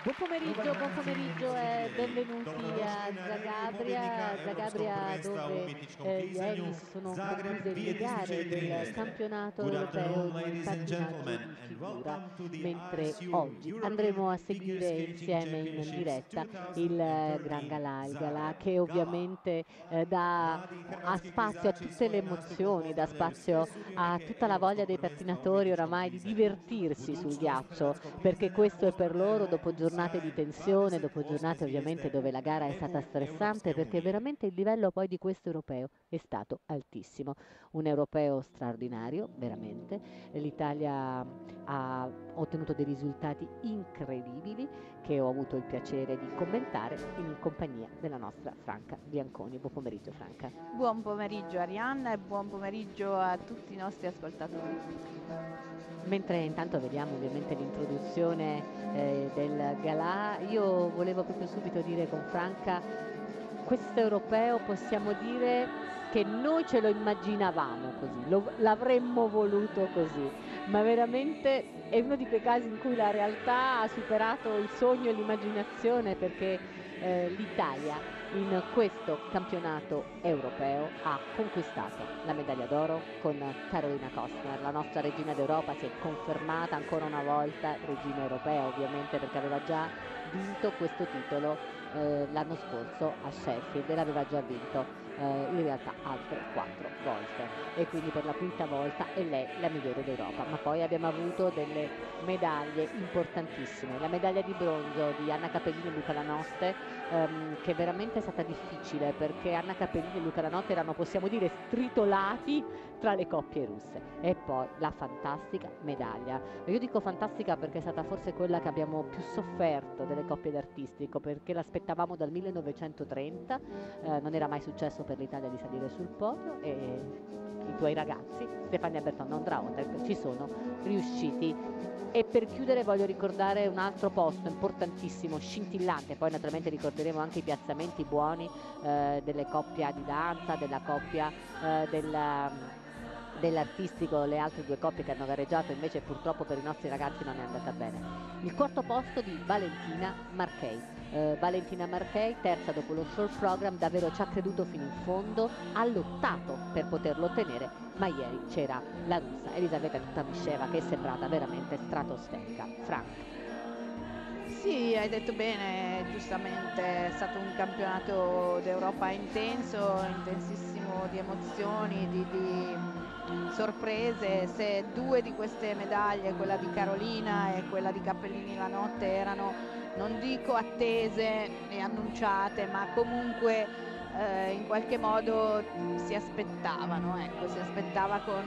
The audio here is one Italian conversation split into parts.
Buon pomeriggio e benvenuti a Zagabria dove ieri si sono concluse le gare del campionato europeo di pattinaggio di figura, mentre oggi andremo a seguire insieme in diretta il Gran Galà, il Galà che ovviamente ha spazio a tutte le emozioni, dà spazio a tutta la voglia dei pattinatori oramai di divertirsi sul ghiaccio, perché questo è per loro dopo giornate di tensione, dopo giornate ovviamente dove la gara è stata stressante, perché veramente il livello poi di questo europeo è stato altissimo. Un europeo straordinario, veramente. L'Italia ha ottenuto dei risultati incredibili che ho avuto il piacere di commentare in compagnia della nostra Franca Bianconi. Buon pomeriggio Franca. Buon pomeriggio Arianna e buon pomeriggio a tutti i nostri ascoltatori. Mentre intanto vediamo ovviamente l'introduzione del Galà, io volevo proprio subito dire con Franca, questo europeo possiamo dire che noi ce lo immaginavamo così, l'avremmo voluto così, ma veramente è uno di quei casi in cui la realtà ha superato il sogno e l'immaginazione, perché l'Italia in questo campionato europeo ha conquistato la medaglia d'oro con Carolina Kostner. La nostra regina d'Europa si è confermata ancora una volta regina europea, ovviamente, perché aveva già vinto questo titolo l'anno scorso a Sheffield e l'aveva già vinto in realtà altre 4 volte, e quindi per la quinta volta è lei la migliore d'Europa. Ma poi abbiamo avuto delle medaglie importantissime, la medaglia di bronzo di Anna Capellini e Luca Lanotte, che veramente è stata difficile, perché Anna Capellini e Luca Lanotte erano, possiamo dire, stritolati tra le coppie russe. E poi la fantastica medaglia, io dico fantastica perché è stata forse quella che abbiamo più sofferto delle coppie d'artistico, perché l'aspettavamo dal 1930, non era mai successo per l'Italia di salire sul podio, e i tuoi ragazzi Stefania Berton e Ondra Otek ci sono riusciti. E per chiudere voglio ricordare un altro posto importantissimo, scintillante, poi naturalmente ricorderemo anche i piazzamenti buoni delle coppie di danza, della coppia dell'artistico, le altre due coppie che hanno gareggiato, invece purtroppo per i nostri ragazzi non è andata bene. Il quarto posto di Valentina Marchei. Valentina Marchei, terza dopo lo short program, davvero ci ha creduto fino in fondo, ha lottato per poterlo ottenere, ma ieri c'era la russa Elisaveta Tutamisceva che è sembrata veramente stratosferica. Frank. Sì, hai detto bene, giustamente è stato un campionato d'Europa intenso, intensissimo di emozioni, di sorprese. Se due di queste medaglie, quella di Carolina e quella di Cappellini Lanotte, erano, non dico attese e annunciate, ma comunque in qualche modo si aspettavano, ecco, si aspettava con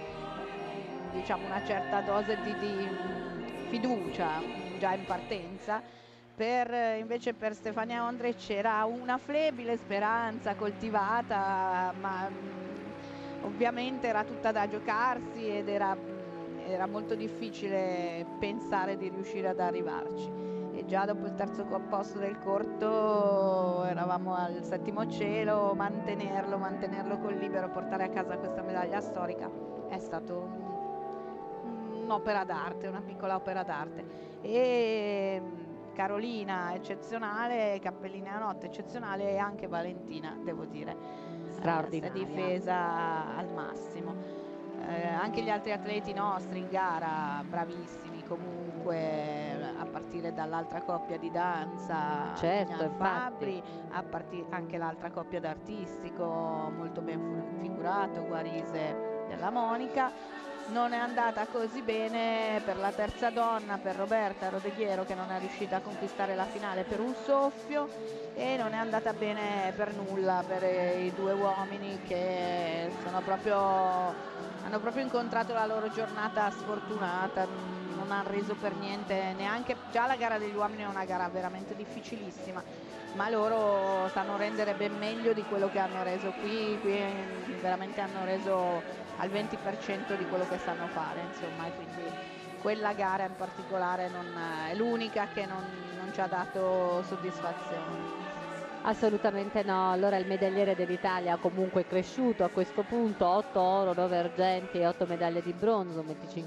diciamo una certa dose di fiducia già in partenza. Invece per Stefania Ondrej c'era una flebile speranza coltivata, ma ovviamente era tutta da giocarsi ed era molto difficile pensare di riuscire ad arrivarci. E già dopo il terzo posto del corto eravamo al settimo cielo, mantenerlo col libero, portare a casa questa medaglia storica è stato un'opera d'arte, una piccola opera d'arte. E Carolina eccezionale, Cappellini Lanotte eccezionale, e anche Valentina, devo dire, Straordinaria. si è difesa al massimo. Anche gli altri atleti nostri in gara bravissimi comunque, a partire dall'altra coppia di danza, Certo, Fabbri, anche l'altra coppia d'artistico molto ben figurato, Guarise della Monica. Non è andata così bene per la terza donna, per Roberta Rodeghiero, che non è riuscita a conquistare la finale per un soffio, e non è andata bene per nulla per i due uomini, che hanno proprio incontrato la loro giornata sfortunata. Non hanno reso per niente, neanche già la gara degli uomini è una gara veramente difficilissima, ma loro sanno rendere ben meglio di quello che hanno reso qui veramente hanno reso al 20% di quello che sanno fare, insomma, e quindi quella gara in particolare è l'unica che non ci ha dato soddisfazione. Assolutamente no, allora il medagliere dell'Italia comunque è cresciuto a questo punto, 8 oro, 9 argenti e 8 medaglie di bronzo,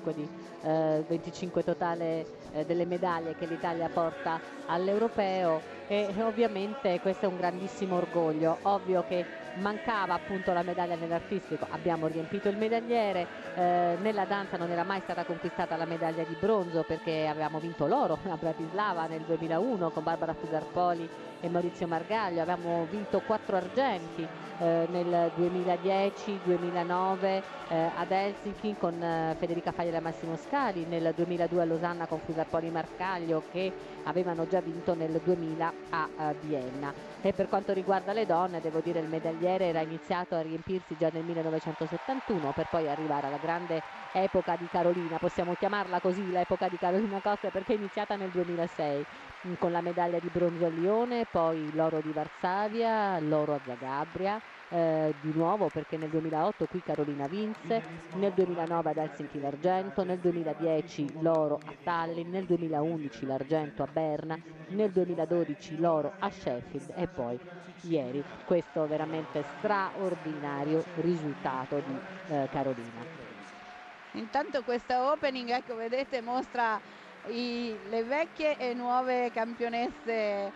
25 totale delle medaglie che l'Italia porta all'Europeo e ovviamente questo è un grandissimo orgoglio. Ovvio che mancava appunto la medaglia nell'artistico, abbiamo riempito il medagliere, nella danza non era mai stata conquistata la medaglia di bronzo perché avevamo vinto l'oro a Bratislava nel 2001 con Barbara Fugarpoli e Maurizio Margaglio, avevamo vinto 4 argenti nel 2010, 2009 ad Helsinki con Federica Faglia e Massimo Scali, nel 2002 a Losanna con Fugarpoli e Margaglio che avevano già vinto nel 2000 a Vienna. E per quanto riguarda le donne, devo dire il medagliere era iniziato a riempirsi già nel 1971 per poi arrivare alla grande epoca di Carolina, possiamo chiamarla così l'epoca di Carolina Costa perché è iniziata nel 2006 con la medaglia di bronzo a Lione, poi l'oro di Varsavia, l'oro a Zagabria, di nuovo perché nel 2008 qui Carolina vinse, nel 2009 ad Helsinki l'argento, nel 2010 l'oro a Tallinn, nel 2011 l'argento a Berna, nel 2012 l'oro a Sheffield e poi ieri questo veramente straordinario risultato di Carolina. Intanto questa opening, ecco, vedete, mostra le vecchie e nuove campionesse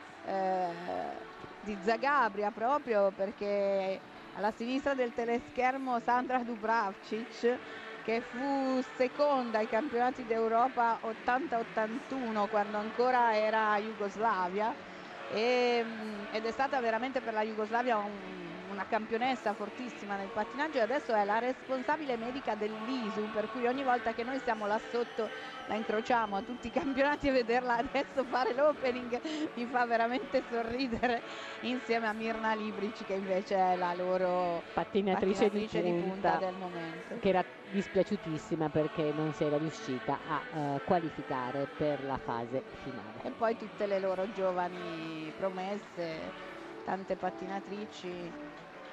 di Zagabria, proprio perché alla sinistra del teleschermo Sandra Dubravcic, che fu seconda ai campionati d'Europa 80-81 quando ancora era Jugoslavia ed è stata veramente per la Jugoslavia una campionessa fortissima nel pattinaggio e adesso è la responsabile medica dell'ISU, per cui ogni volta che noi siamo là sotto la incrociamo a tutti i campionati e vederla adesso fare l'opening mi fa veramente sorridere, insieme a Mirna Libric che invece è la loro pattinatrice di punta del momento, che era dispiaciutissima perché non si era riuscita a qualificare per la fase finale. E poi tutte le loro giovani promesse, tante pattinatrici.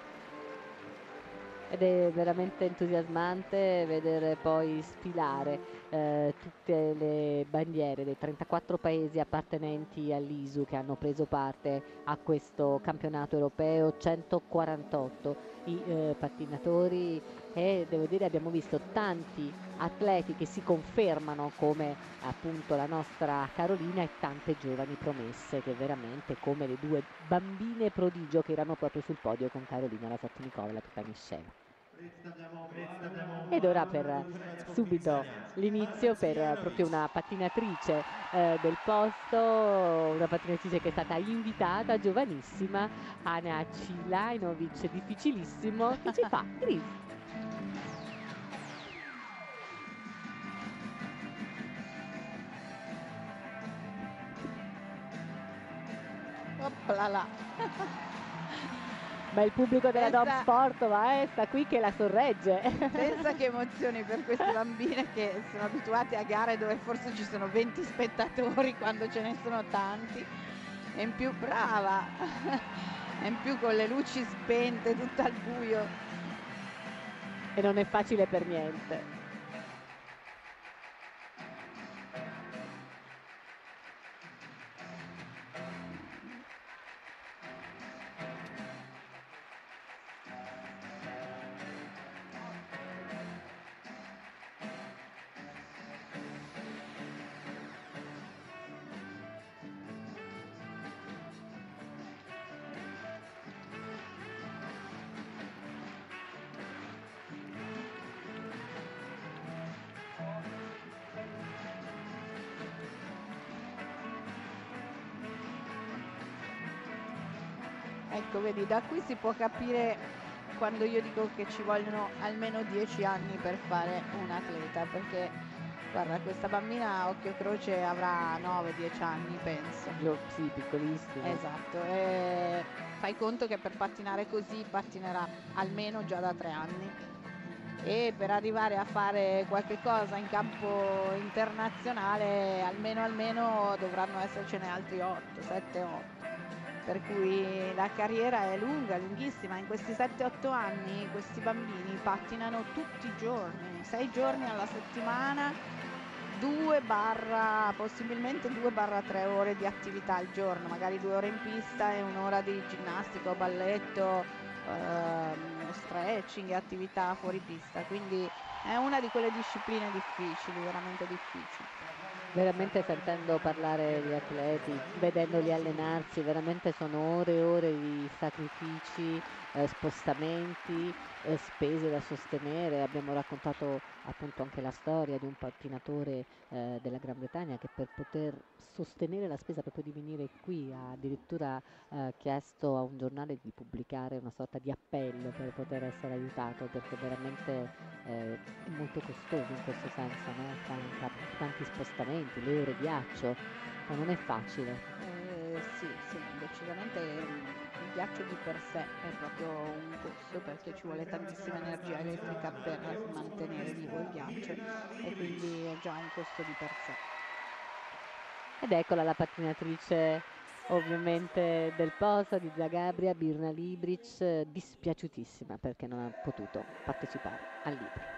Ed è veramente entusiasmante vedere poi sfilare tutte le bandiere dei 34 paesi appartenenti all'ISU che hanno preso parte a questo campionato europeo, 148 i pattinatori e devo dire abbiamo visto tanti atleti che si confermano come appunto la nostra Carolina e tante giovani promesse che veramente come le due bambine prodigio che erano proprio sul podio con Carolina Lasatnikova, la prima in scena. Ed ora per subito l'inizio per proprio una pattinatrice del posto, una pattinatrice che è stata invitata, giovanissima, Ana Cilajnovic, difficilissimo, che ci fa Gris. Oplala. Ma il pubblico della Dom Sport sta qui che la sorregge. Pensa che emozioni per queste bambine che sono abituate a gare dove forse ci sono 20 spettatori quando ce ne sono tanti. E in più brava, e in più con le luci spente, tutta al buio. E non è facile per niente. Ecco, vedi, da qui si può capire quando io dico che ci vogliono almeno 10 anni per fare un atleta, perché guarda, questa bambina a occhio croce avrà 9-10 anni, penso. Sì, piccolissima. Esatto, fai conto che per pattinare così pattinerà almeno già da 3 anni e per arrivare a fare qualche cosa in campo internazionale almeno dovranno essercene altri 8, 7, 8. Per cui la carriera è lunga, lunghissima. In questi 7-8 anni questi bambini pattinano tutti i giorni, 6 giorni alla settimana possibilmente 2-3 ore di attività al giorno, magari 2 ore in pista e un'ora di ginnastica o balletto, stretching e attività fuori pista, quindi è una di quelle discipline difficili, veramente difficili. Veramente sentendo parlare gli atleti, vedendoli allenarsi, veramente sono ore e ore di sacrifici, spostamenti, spese da sostenere. Abbiamo raccontato appunto anche la storia di un pattinatore della Gran Bretagna che per poter sostenere la spesa proprio di venire qui ha addirittura chiesto a un giornale di pubblicare una sorta di appello per poter essere aiutato perché veramente è molto costoso in questo senso, no? Franca, tanti spostamenti, le ore ghiaccio, non è facile. Sì, sì, decisamente il ghiaccio di per sé è proprio un costo perché ci vuole tantissima energia elettrica per mantenere vivo il ghiaccio e quindi è già un costo di per sé. Ed eccola la pattinatrice ovviamente del Posa di Zagabria, Mirna Libric, dispiaciutissima perché non ha potuto partecipare al libro.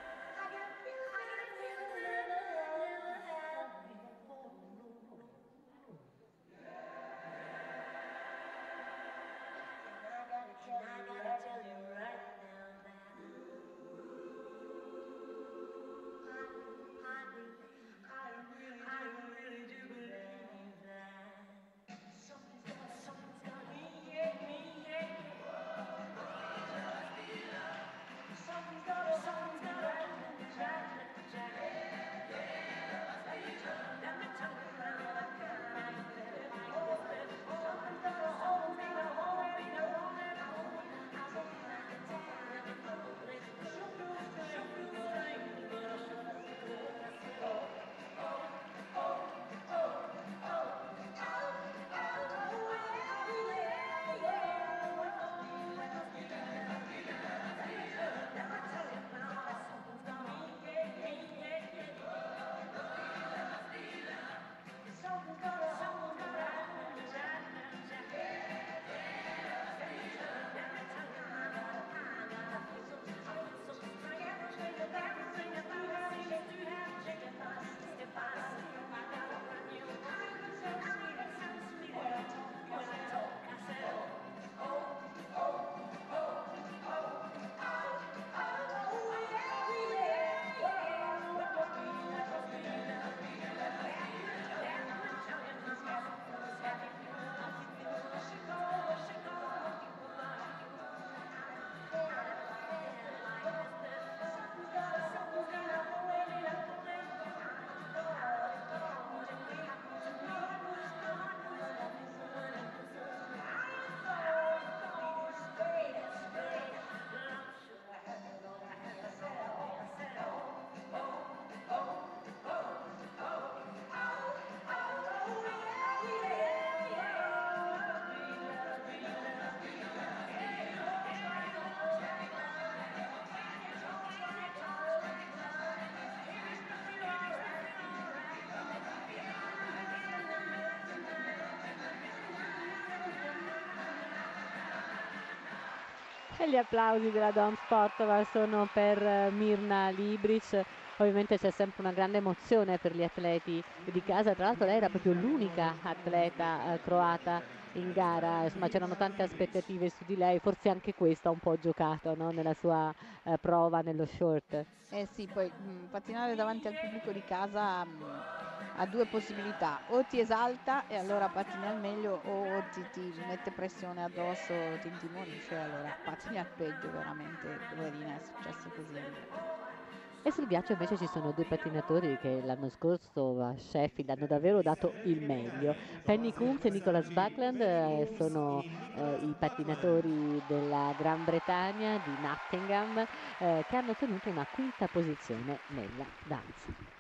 E gli applausi della Dom Sportova sono per Mirna Libric. Ovviamente c'è sempre una grande emozione per gli atleti di casa. Tra l'altro lei era proprio l'unica atleta croata in gara, insomma c'erano tante aspettative su di lei, forse anche questo ha un po' giocato, no? Nella sua prova nello short. Eh sì, poi pattinare davanti al pubblico di casa ha due possibilità: o ti esalta e allora pattini al meglio, o ti mette pressione addosso, ti intimorisce e allora pattini al peggio, veramente, poverina, è successo così a lei. E sul ghiaccio invece ci sono due pattinatori che l'anno scorso a Sheffield hanno davvero dato il meglio. Penny Coombs e Nicholas Buckland sono i pattinatori della Gran Bretagna di Nottingham che hanno ottenuto una quinta posizione nella danza.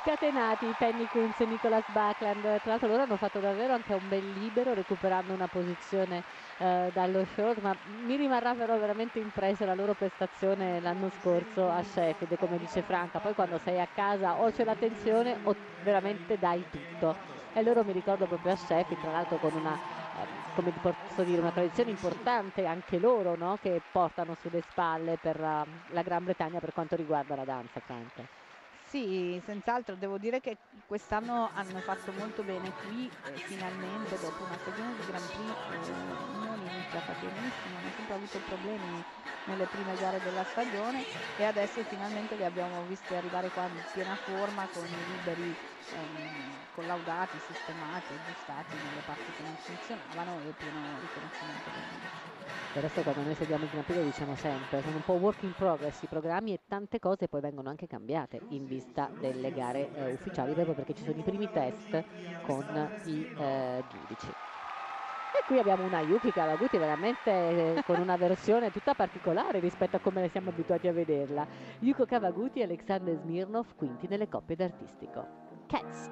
scatenati i Penny Kunz e Nicolas Backlund. Tra l'altro loro hanno fatto davvero anche un bel libero recuperando una posizione dallo short, ma mi rimarrà però veramente impressa la loro prestazione l'anno scorso a Sheffield. Come dice Franca, poi quando sei a casa o c'è la tensione o veramente dai tutto, e loro mi ricordo proprio a Sheffield, tra l'altro con una come ti posso dire, una tradizione importante anche loro, no? Che portano sulle spalle per la Gran Bretagna per quanto riguarda la danza, Franca. Sì, senz'altro devo dire che quest'anno hanno fatto molto bene qui, finalmente dopo una stagione di Grand Prix non iniziata benissimo, hanno sempre avuto problemi nelle prime gare della stagione e adesso finalmente li abbiamo visti arrivare qua in piena forma con i liberi collaudati, sistemati, aggiustati nelle parti che non funzionavano e pieno riconoscimento del giudice. Del resto quando noi seguiamo il Gran Prix lo diciamo sempre, sono un po' work in progress i programmi e tante cose poi vengono anche cambiate in vista delle gare ufficiali, proprio perché ci sono i primi test con i giudici. E qui abbiamo una Yuki Kawaguchi veramente con una versione tutta particolare rispetto a come siamo abituati a vederla. Yuko Kawaguchi e Alexander Smirnov, quinti nelle coppie d'artistico. Cats!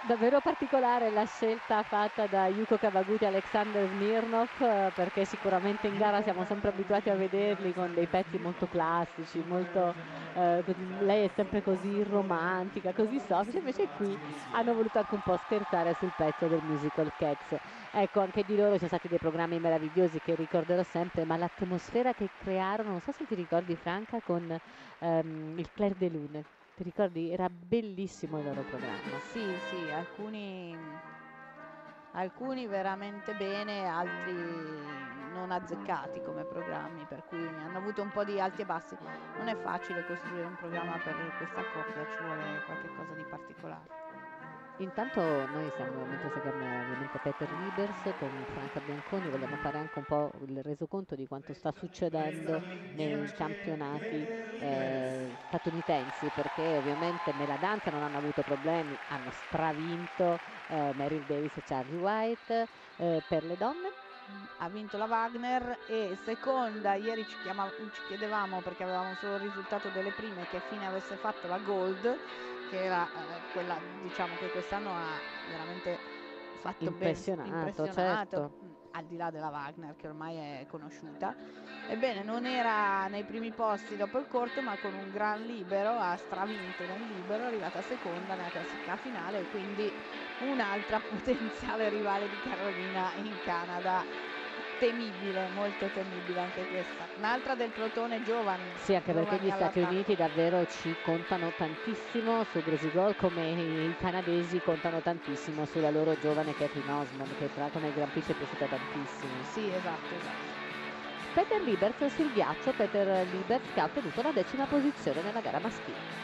Davvero particolare la scelta fatta da Yuko Kawaguchi e Alexander Smirnov, perché sicuramente in gara siamo sempre abituati a vederli con dei pezzi molto classici, molto, lei è sempre così romantica, così soffice, invece qui hanno voluto anche un po' scherzare sul pezzo del musical Cats. Ecco, anche di loro ci sono stati dei programmi meravigliosi che ricorderò sempre, ma l'atmosfera che crearono, non so se ti ricordi Franca, con il Clair de Lune. Ti ricordi? Era bellissimo il loro programma. Sì, sì, alcuni veramente bene, altri non azzeccati come programmi, per cui hanno avuto un po' di alti e bassi. Non è facile costruire un programma per questa coppia, ci vuole qualche cosa di particolare. Intanto noi siamo, mentre seguiamo ovviamente Peter Libers con Franca Bianconi, vogliamo fare anche un po' il resoconto di quanto sta succedendo nei campionati statunitensi, perché ovviamente nella danza non hanno avuto problemi, hanno stravinto Meryl Davis e Charlie White. Per le donne Ha vinto la Wagner e seconda, ieri ci chiedevamo perché avevamo solo il risultato delle prime che fine avesse fatto la Gold, che era quella diciamo che quest'anno ha veramente fatto impressionato, impressionato, certo. al di là della Wagner che ormai è conosciuta. Ebbene, non era nei primi posti dopo il corto, ma con un gran libero ha stravinto nel libero, è arrivata seconda nella classifica finale, quindi un'altra potenziale rivale di Carolina in Canada, temibile, molto temibile anche questa. Un'altra del plotone giovani, Sì, anche perché giovani gli Stati all'attacco. Uniti davvero ci contano tantissimo su Gracie Gold, come i canadesi contano tantissimo sulla loro giovane Catherine Osmond, che tra l'altro nel Grand Prix ci è piaciuta tantissimo. Sì, esatto, esatto. Peter Liberts sul ghiaccio, Peter Liberts che ha ottenuto la 10ª posizione nella gara maschile.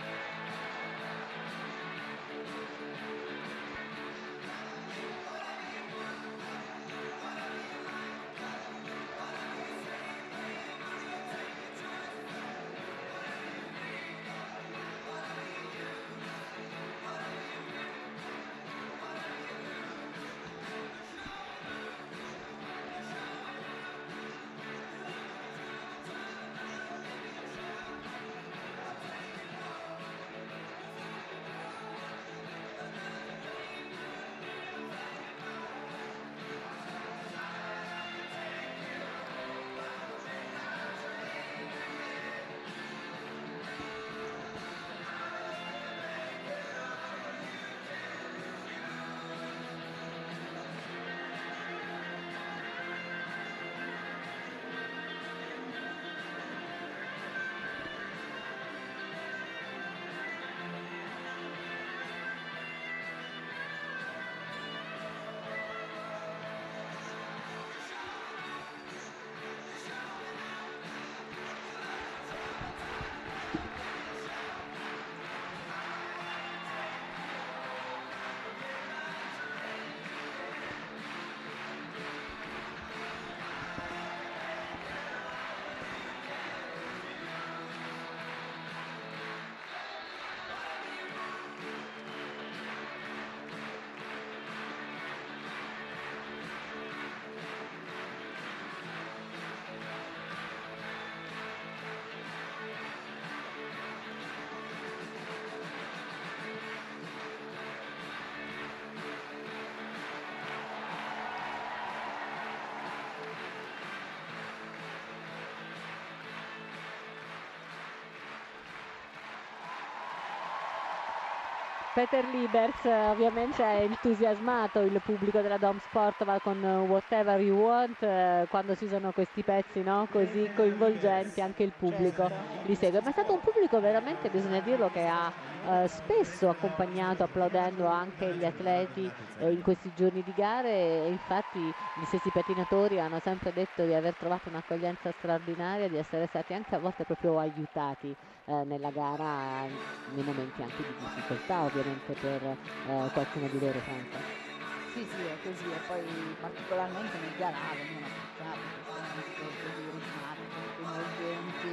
Peter Libers ovviamente è entusiasmato, il pubblico della Dom Sport va con Whatever You Want, quando ci sono questi pezzi, no, così coinvolgenti anche il pubblico Certo. li segue, ma è stato un pubblico veramente, bisogna dirlo, che ha spesso accompagnato, applaudendo anche gli atleti in questi giorni di gare, e infatti gli stessi pettinatori hanno sempre detto di aver trovato un'accoglienza straordinaria, di essere stati anche a volte proprio aiutati nella gara nei momenti anche di difficoltà ovviamente per qualcuno di loro, Franca. Sì, sì, è così e poi particolarmente nel gara vengono apprezzate queste musiche così ritmate, coinvolgenti,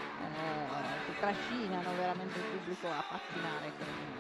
che trascinano veramente il pubblico a pattinare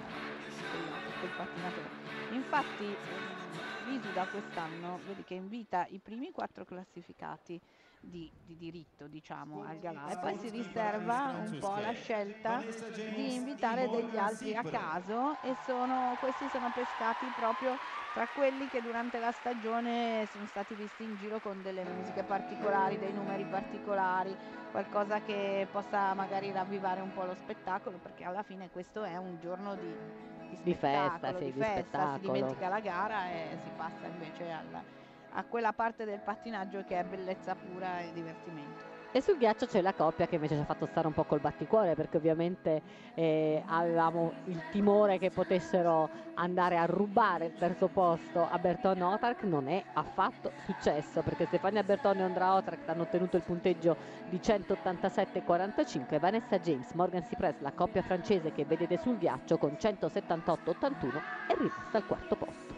col pattinatore. Infatti l'ISU da quest'anno vedi che invita i primi 4 classificati di diritto, diciamo, al galà, e poi si riserva un po' la scelta di invitare degli altri a caso, e questi sono pescati proprio tra quelli che durante la stagione sono stati visti in giro con delle musiche particolari, dei numeri particolari, qualcosa che possa magari ravvivare un po' lo spettacolo, perché alla fine questo è un giorno Di festa, spettacolo, sì, di di festa, si spettacolo. dimentica la gara e si passa invece a quella parte del pattinaggio che è bellezza pura e divertimento. E sul ghiaccio c'è la coppia che invece ci ha fatto stare un po' col batticuore, perché ovviamente avevamo il timore che potessero andare a rubare il terzo posto a Bertone e Autarch. Non è affatto successo, perché Stefania Bertone e Ondra Autarch hanno ottenuto il punteggio di 187,45, Vanessa James, Morgan Cypress, la coppia francese che vedete sul ghiaccio, con 178,81 è rimasta al quarto posto.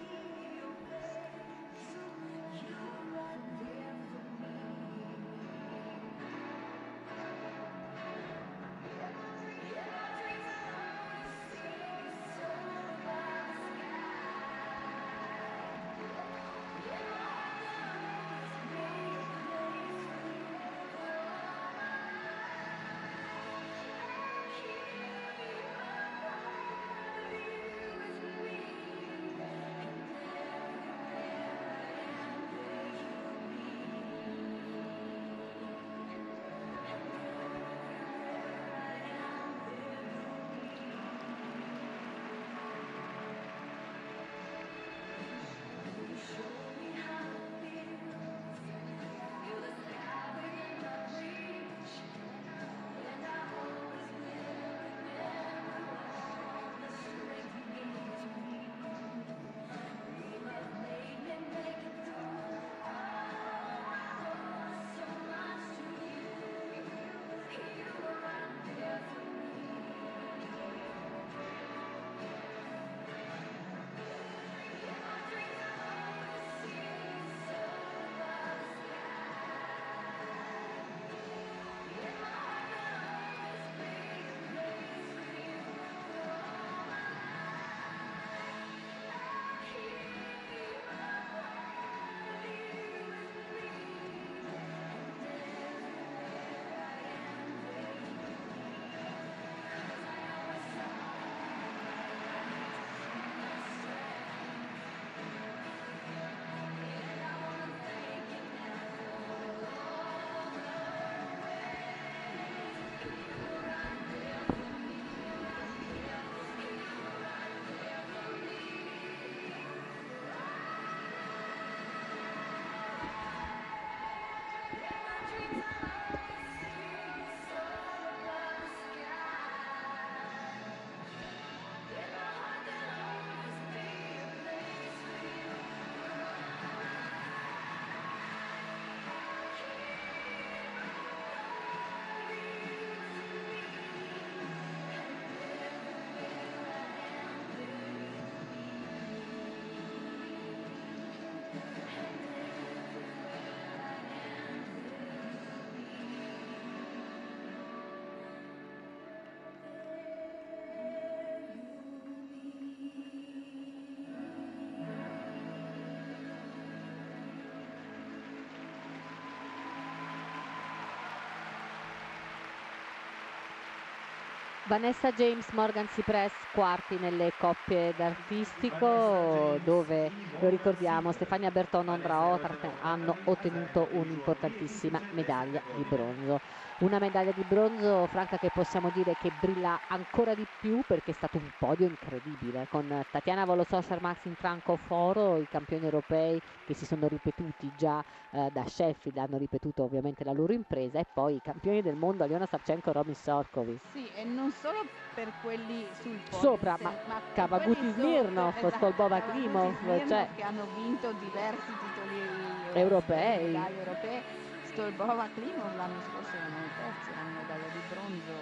Vanessa James, Morgan Cypress quarti nelle coppie d'artistico, dove, lo ricordiamo, Stefania Berton e Ondra Autarch hanno ottenuto un'importantissima medaglia di bronzo. Una medaglia di bronzo, Franca, che possiamo dire che brilla ancora di più perché è stato un podio incredibile, con Tatiana Volososar, Maxim Frankov oro, i campioni europei che si sono ripetuti già da Sheffield, hanno ripetuto ovviamente la loro impresa, e poi i campioni del mondo Aliona Savchenko e Robin Sorkovic. Sì, e non solo per quelli sul podio, Sopra, ma Kavaguti Smirnov, esatto, Stolbova Klimov, cioè che hanno vinto diversi titoli europei. medaglie europee. Stolbova Klimov l'anno scorso erano i terzi, erano medaglia di bronzo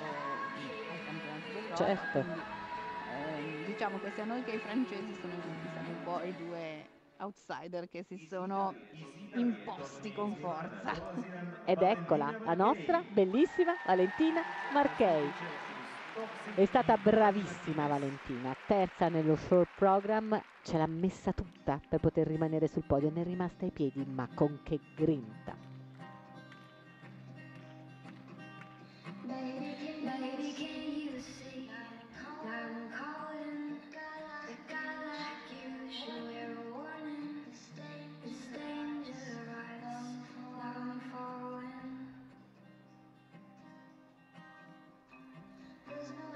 ai campionati d'Europa. Certo. Quindi, diciamo che sia noi che i francesi siamo un po' i due outsider che si sono imposti con forza. Ed eccola, la nostra bellissima Valentina Marchei. È stata bravissima Valentina, terza nello short program, ce l'ha messa tutta per poter rimanere sul podio, ne è rimasta ai piedi, ma con che grinta.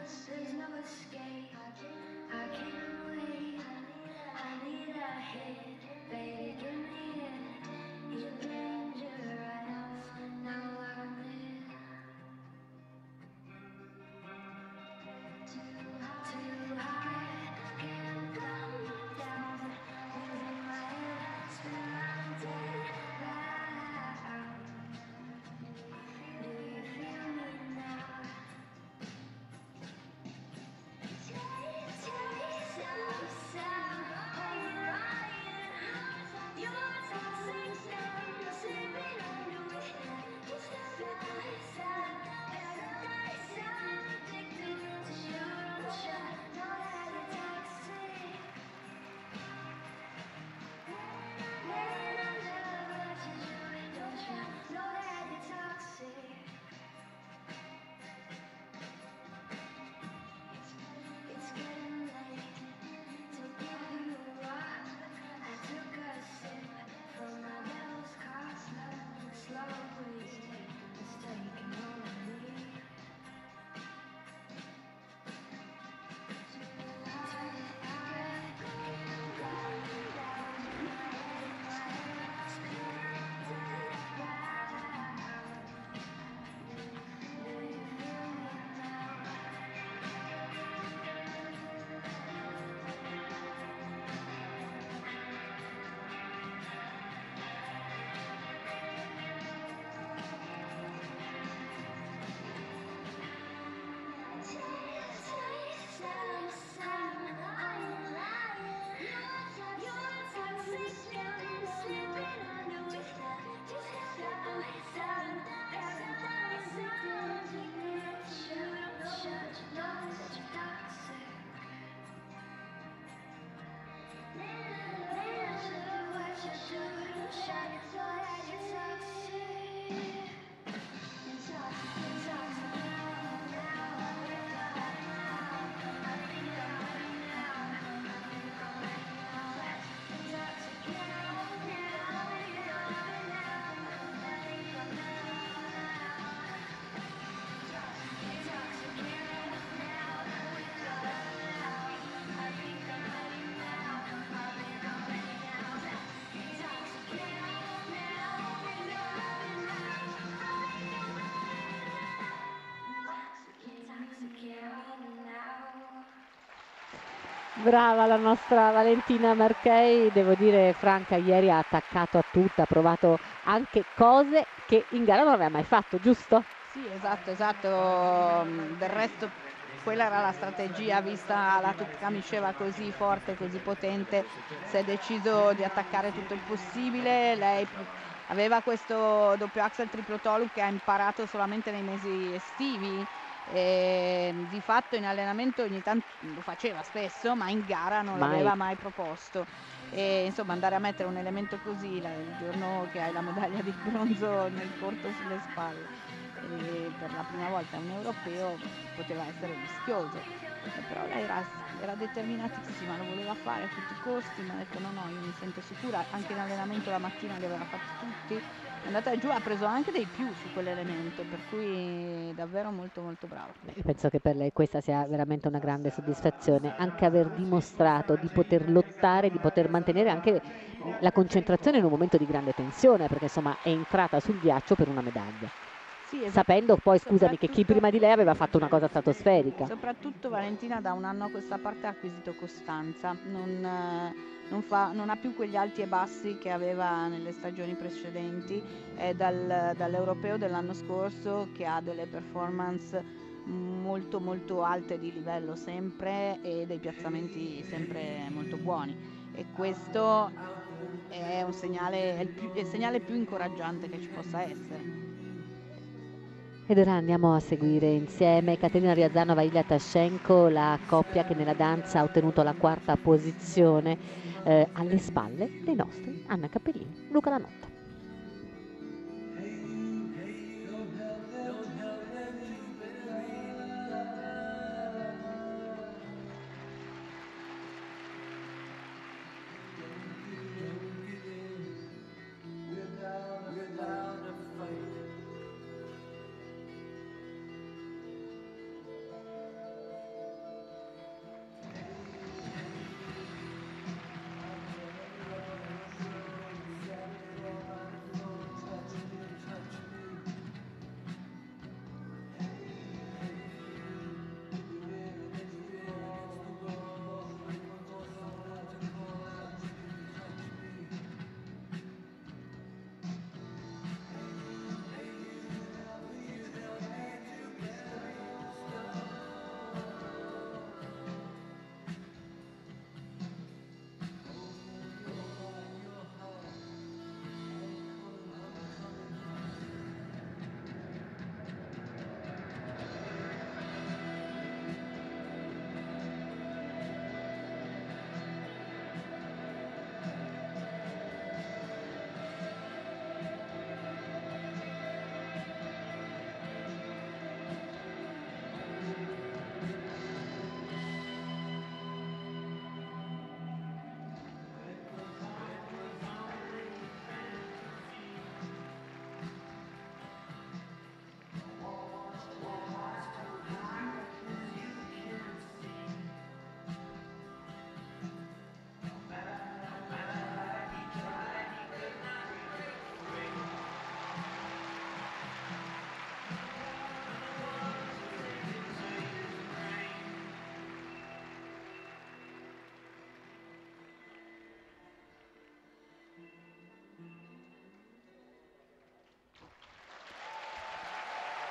Brava la nostra Valentina Marchei, devo dire Franca ieri ha attaccato a tutto, ha provato anche cose che in gara non aveva mai fatto, giusto? Sì, esatto. Del resto quella era la strategia, vista la Tukhkamisheva così forte, così potente, si è deciso di attaccare tutto il possibile. Lei aveva questo doppio axel triplo toe loop che ha imparato solamente nei mesi estivi e di fatto in allenamento ogni tanto lo faceva spesso, ma in gara non l'aveva mai proposto. E insomma andare a mettere un elemento così il giorno che hai la medaglia di bronzo nel corto sulle spalle e per la prima volta un europeo poteva essere rischioso, però lei era determinatissima, lo voleva fare a tutti i costi, mi ha detto no, io mi sento sicura, anche in allenamento la mattina li aveva fatti tutti, è andata giù, ha preso anche dei più su quell'elemento, per cui davvero molto molto brava. Beh, io penso che per lei questa sia veramente una grande soddisfazione, anche aver dimostrato di poter lottare, di poter mantenere anche la concentrazione in un momento di grande tensione, perché insomma è entrata sul ghiaccio per una medaglia. Sì, sapendo poi, scusami, che chi prima di lei aveva fatto una cosa stratosferica. Soprattutto Valentina da un anno a questa parte ha acquisito costanza, non ha più quegli alti e bassi che aveva nelle stagioni precedenti, è dall'europeo dell'anno scorso che ha delle performance molto molto alte di livello sempre e dei piazzamenti sempre molto buoni, e questo è un segnale, è il segnale più incoraggiante che ci possa essere. Ed ora andiamo a seguire insieme Caterina Riazzanova e Ilya Tascenko, la coppia che nella danza ha ottenuto la quarta posizione, alle spalle dei nostri Anna Cappellini, Luca Lanotta.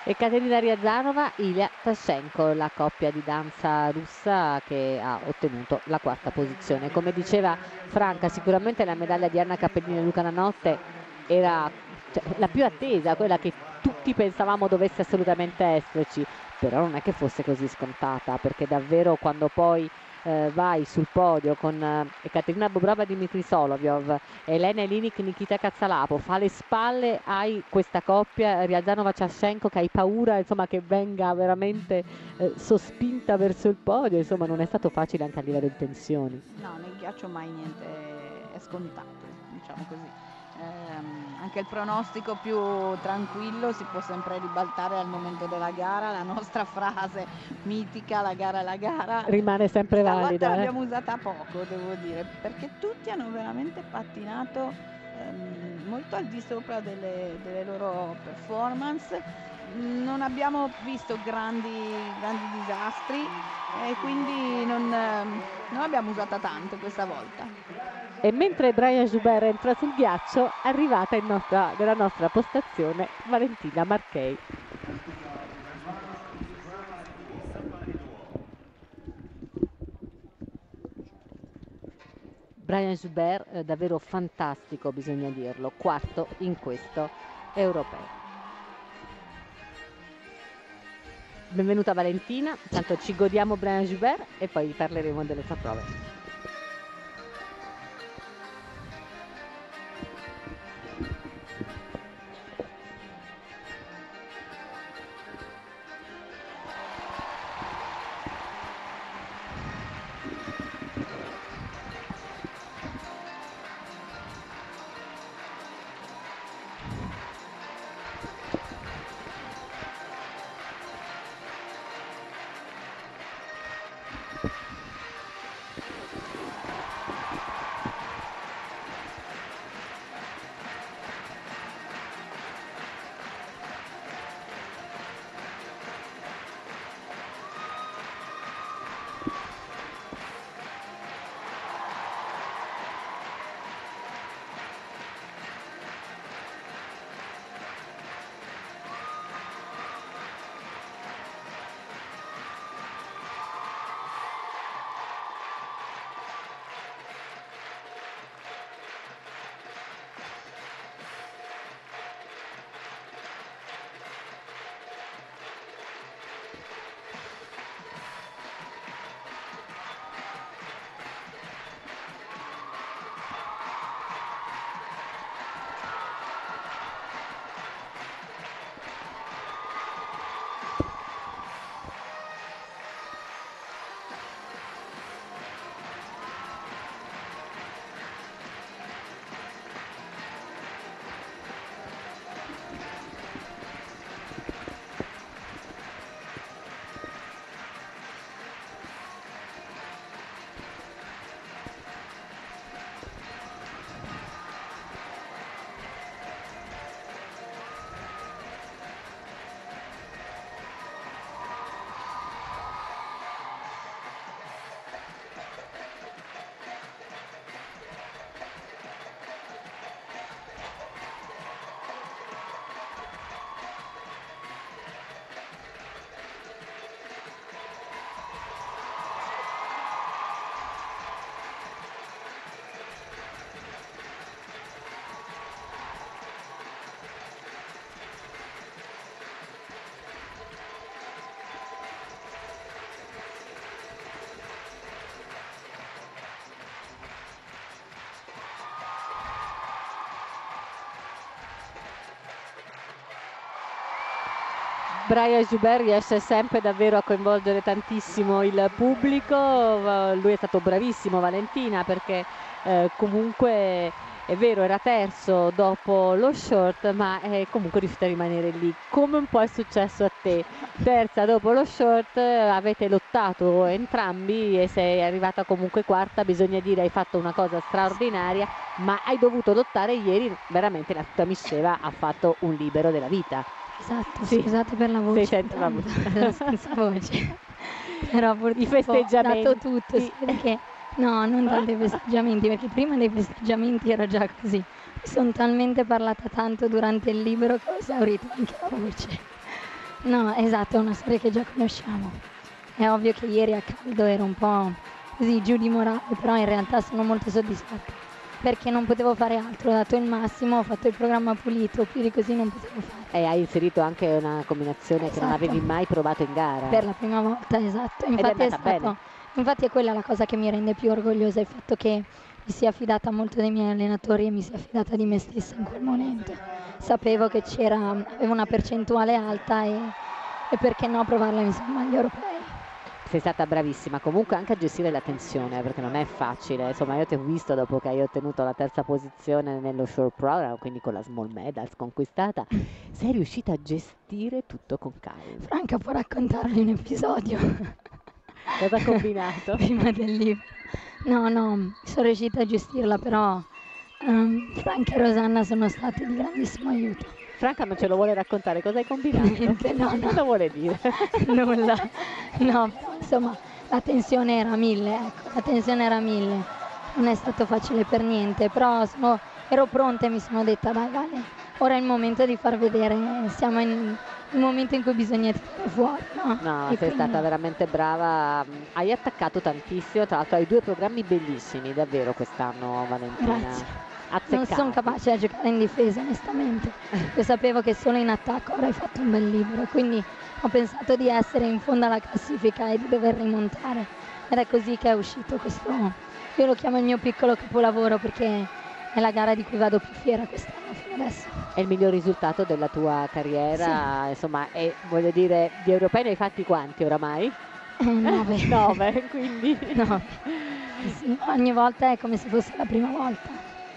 Ekaterina Ryazanova, Ilia Tascenko, la coppia di danza russa che ha ottenuto la quarta posizione. Come diceva Franca, sicuramente la medaglia di Anna Cappellini e Luca Nanotte era, cioè, la più attesa, quella che tutti pensavamo dovesse assolutamente esserci, però non è che fosse così scontata, perché davvero quando poi vai sul podio con Ekaterina Bobrova, Dmitry Solovyov, Elena Elinik, Nikita Katsalapo, fa le spalle, hai questa coppia Ryazanova-Tascenko che hai paura insomma che venga veramente sospinta verso il podio, insomma non è stato facile anche a livello di tensioni. No, nel ghiaccio mai niente è scontato, diciamo così. Anche il pronostico più tranquillo si può sempre ribaltare al momento della gara. La nostra frase mitica, la gara è la gara, rimane sempre stavolta valida. l'abbiamo usata poco, devo dire, perché tutti hanno veramente pattinato molto al di sopra delle loro performance. Non abbiamo visto grandi disastri e quindi non l'abbiamo usata tanto questa volta. E mentre Brian Joubert entra sul ghiaccio, è arrivata nella nostra postazione Valentina Marchei. Brian Joubert davvero fantastico, bisogna dirlo, quarto in questo europeo. Benvenuta Valentina, intanto ci godiamo Brian Joubert e poi parleremo delle sue prove. Brian Joubert riesce sempre davvero a coinvolgere tantissimo il pubblico, lui è stato bravissimo Valentina perché comunque è vero era terzo dopo lo short ma è comunque riuscito a rimanere lì come un po' è successo a te, terza dopo lo short, avete lottato entrambi e sei arrivata comunque quarta, bisogna dire hai fatto una cosa straordinaria ma hai dovuto lottare ieri, veramente la tua Misceva ha fatto un libero della vita. Esatto, Sì. scusate per la voce, Senti la voce. senza voce. Però I festeggiamenti. ho dato tutto, sì, perché no, non tanto i festeggiamenti, perché prima dei festeggiamenti ero già così. Mi sono talmente parlata tanto durante il libro che ho esaurito anche la voce. No, esatto, è una storia che già conosciamo. È ovvio che ieri a caldo ero un po' così giù di morale, però in realtà sono molto soddisfatta perché non potevo fare altro, ho dato il massimo, ho fatto il programma pulito, più di così non potevo fare. E hai inserito anche una combinazione che non Esatto. avevi mai provato in gara. Per la prima volta, esatto. Ed è Infatti andata bene. infatti è quella la cosa che mi rende più orgogliosa, il fatto che mi sia fidata molto dei miei allenatori e mi sia fidata di me stessa in quel momento. Sapevo che avevo una percentuale alta e perché no provarla insieme agli europei. Sei stata bravissima comunque anche a gestire la tensione, perché non è facile. Insomma, io ti ho visto dopo che hai ottenuto la terza posizione nello short program, quindi con la small medals conquistata, sei riuscita a gestire tutto con calma. Franca può raccontarvi un episodio. Cosa ha combinato? Prima del libro. No, sono riuscita a gestirla, però Franca e Rosanna sono state di grandissimo aiuto. Franca non ce lo vuole raccontare, cosa hai combinato? Niente, no. Cosa vuole dire? Nulla. No, insomma, la tensione era 1000, ecco, la tensione era 1000. Non è stato facile per niente, però ero pronta e mi sono detta, dai Vale, ora è il momento di far vedere, siamo in il momento in cui bisogna tirare fuori, no? No, E sei quindi- stata veramente brava, hai attaccato tantissimo, tra l'altro hai 2 programmi bellissimi, davvero quest'anno Valentina. Grazie. Azzeccata. Non sono capace a giocare in difesa, onestamente. Io sapevo che solo in attacco avrei fatto un bel libro, quindi ho pensato di essere in fondo alla classifica e di dover rimontare. Ed è così che è uscito questo, io lo chiamo il mio piccolo capolavoro perché è la gara di cui vado più fiera quest'anno fino adesso. È il miglior risultato della tua carriera, insomma, e voglio dire, di europei ne hai fatti quanti oramai? 9. 9, quindi... No. Sì, ogni volta è come se fosse la prima volta,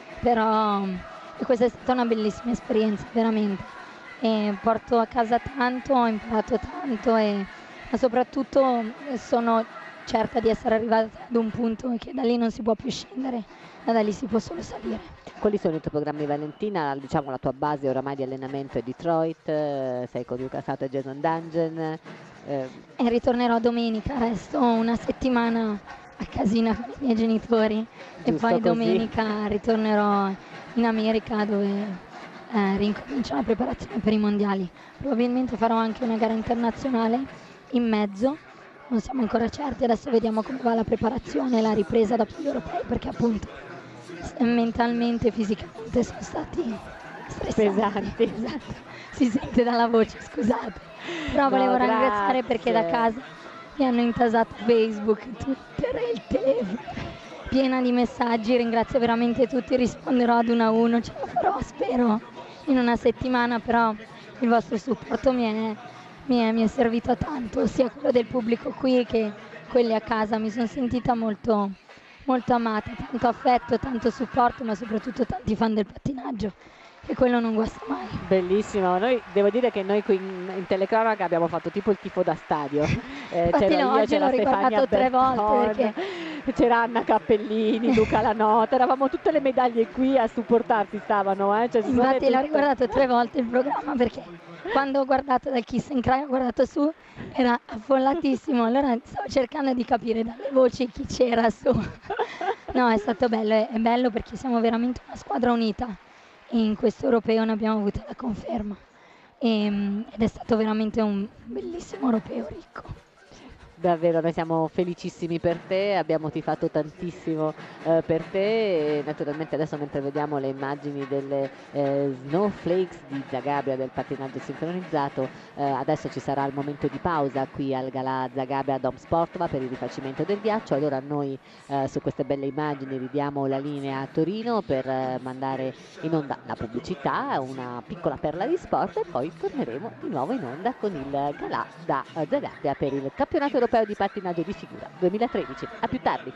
però questa è stata una bellissima esperienza, veramente. E porto a casa tanto, ho imparato tanto, ma soprattutto sono certa di essere arrivata ad un punto che da lì non si può più scendere, ma da lì si può solo salire. Quali sono i tuoi programmi, Valentina? Diciamo la tua base oramai di allenamento è Detroit, sei con Luca Sato e Jason Dungeon. E ritornerò domenica, resto una settimana a casina con i miei genitori e Giusto poi così. domenica ritornerò in America dove rincomincio la preparazione per i mondiali. Probabilmente farò anche una gara internazionale in mezzo, non siamo ancora certi, adesso vediamo come va la preparazione e la ripresa dopo gli europei perché appunto mentalmente e fisicamente sono stati stressanti. Pesanti. Esatto. Si sente dalla voce, scusate. Però volevo No, ringraziare perché da grazie. casa mi hanno intasato Facebook, Twitter e il telefono piena di messaggi, ringrazio veramente tutti, risponderò ad uno a uno, ce la farò spero in una settimana, però il vostro supporto mi è servito a tanto, sia quello del pubblico qui che quelli a casa, mi sono sentita molto, molto amata, tanto affetto, tanto supporto, ma soprattutto tanti fan del pattinaggio e quello non guasta mai. Bellissimo, devo dire che noi qui in telecronaca abbiamo fatto tipo il tifo da stadio. Infatti C'ero io, oggi c'era l'ho Stefania ricordato 3 volte Berton, c'era Anna Cappellini, Luca Lanota, eravamo tutte le medaglie qui a supportarti stavano. Cioè, si sono Infatti l'ho tutte- riguardato 3 volte il programma perché quando ho guardato dal Kiss and Cry, ho guardato su, era affollatissimo, allora stavo cercando di capire dalle voci chi c'era su. No, è stato bello, è bello perché siamo veramente una squadra unita e in questo europeo ne abbiamo avuto la conferma ed è stato veramente un bellissimo europeo ricco. Davvero, noi siamo felicissimi per te, abbiamo tifato tantissimo per te e naturalmente adesso mentre vediamo le immagini delle snowflakes di Zagabria del pattinaggio sincronizzato, adesso ci sarà il momento di pausa qui al Galà Zagabria Dom Sportova per il rifacimento del ghiaccio, allora noi su queste belle immagini ridiamo la linea a Torino per mandare in onda la pubblicità, una piccola perla di sport e poi torneremo di nuovo in onda con il Galà da Zagabria per il campionato europeo di pattinaggio di figura 2013. A più tardi.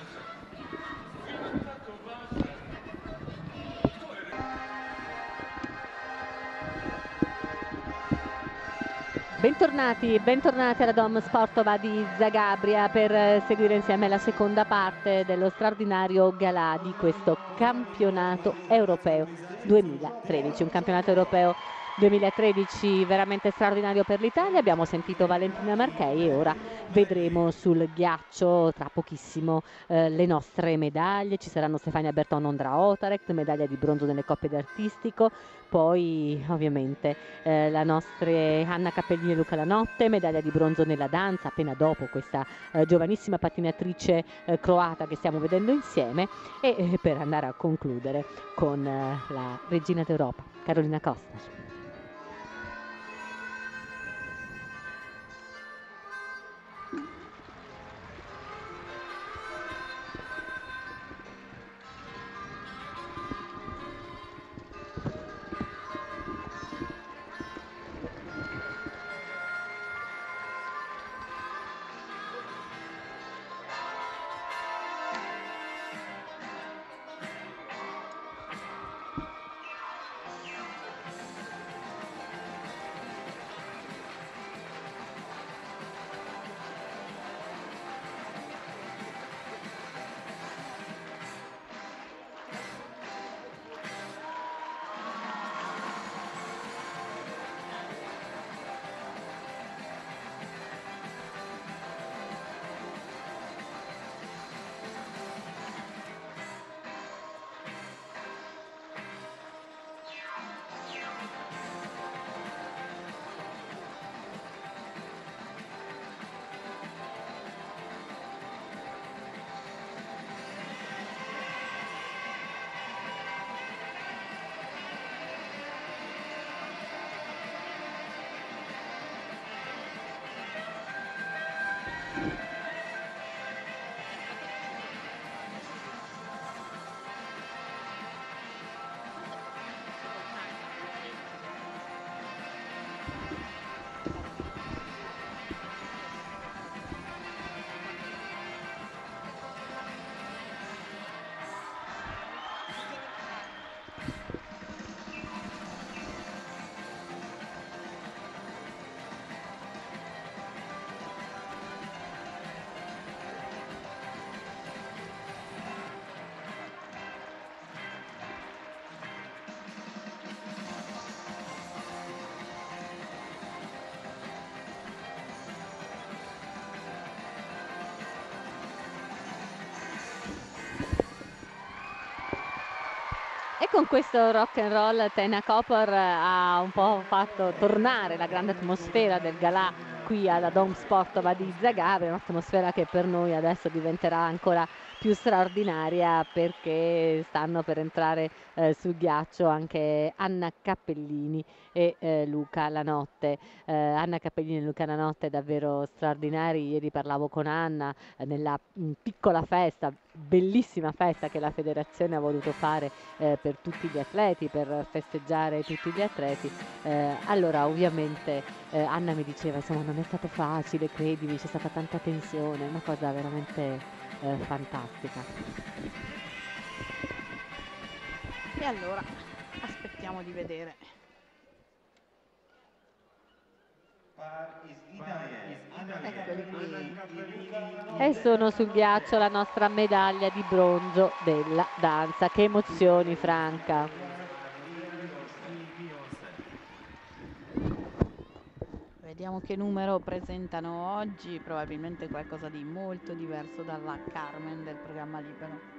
Bentornati alla Dom Sportova di Zagabria per seguire insieme la seconda parte dello straordinario galà di questo campionato europeo 2013, un campionato europeo 2013 veramente straordinario per l'Italia. Abbiamo sentito Valentina Marchei e ora vedremo sul ghiaccio tra pochissimo le nostre medaglie. Ci saranno Stefania Berton, Ondra Otarek, medaglia di bronzo nelle coppie d'artistico, poi ovviamente la nostra Anna Cappellini e Luca Lanotte, medaglia di bronzo nella danza, appena dopo questa giovanissima pattinatrice croata che stiamo vedendo insieme, e per andare a concludere con la regina d'Europa, Carolina Kostner. E con questo rock and roll Tena Copper ha un po' fatto tornare la grande atmosfera del galà qui alla Dom Sport di Zagabria, un'atmosfera che per noi adesso diventerà ancora più straordinaria perché stanno per entrare sul ghiaccio anche Anna Cappellini e Luca Lanotte. Anna Cappellini e Luca Lanotte davvero straordinari. Ieri parlavo con Anna nella piccola festa, bellissima festa che la federazione ha voluto fare per tutti gli atleti, per festeggiare tutti gli atleti. Allora ovviamente Anna mi diceva, insomma, non è stato facile, credimi, c'è stata tanta tensione, una cosa veramente fantastica. E allora aspettiamo di vedere. Eccoli qui. E sono sul ghiaccio la nostra medaglia di bronzo della danza. Che emozioni, Franca! Vediamo che numero presentano oggi, probabilmente qualcosa di molto diverso dalla Carmen del programma libero.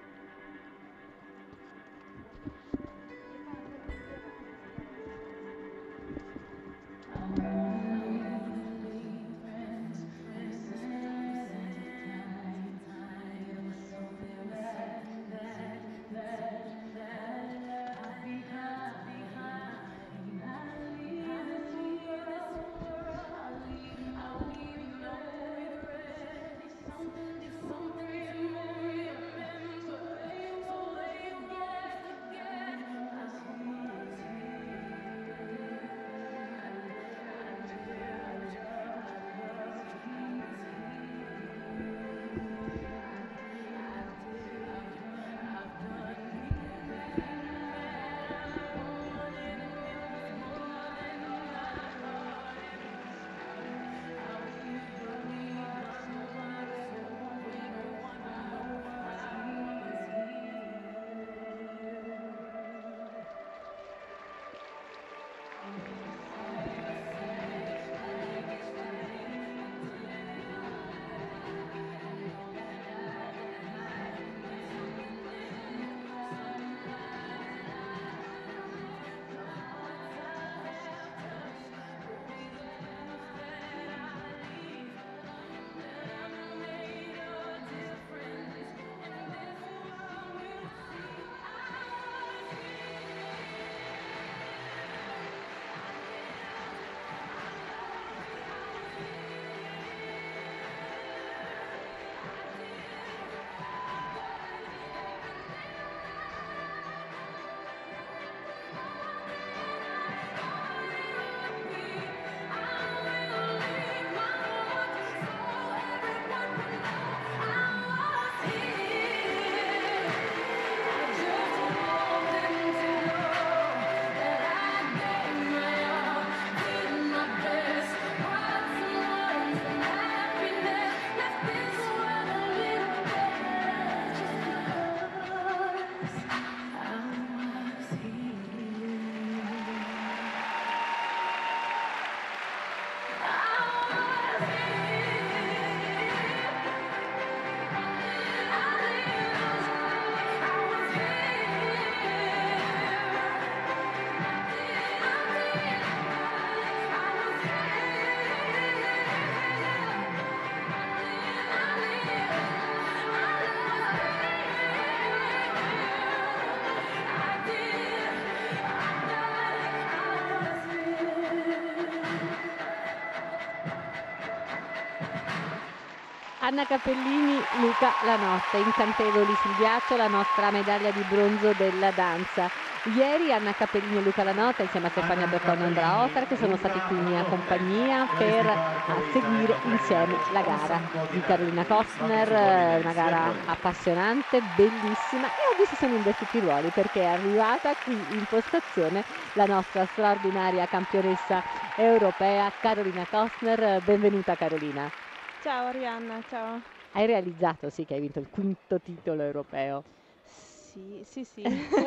Anna Capellini, Luca Lanotte, incantevoli sul ghiaccio, la nostra medaglia di bronzo della danza. Ieri Anna Capellini e Luca Lanotte insieme a Stefania Bertone e Andrea Otar che sono stati qui in mia compagnia per seguire insieme la gara di Carolina Kostner, una gara appassionante, bellissima, e oggi si sono invertiti i ruoli perché è arrivata qui in postazione la nostra straordinaria campionessa europea Carolina Kostner. Benvenuta Carolina. Ciao Arianna, ciao. Hai realizzato, sì, che hai vinto il quinto titolo europeo. Sì. Sì.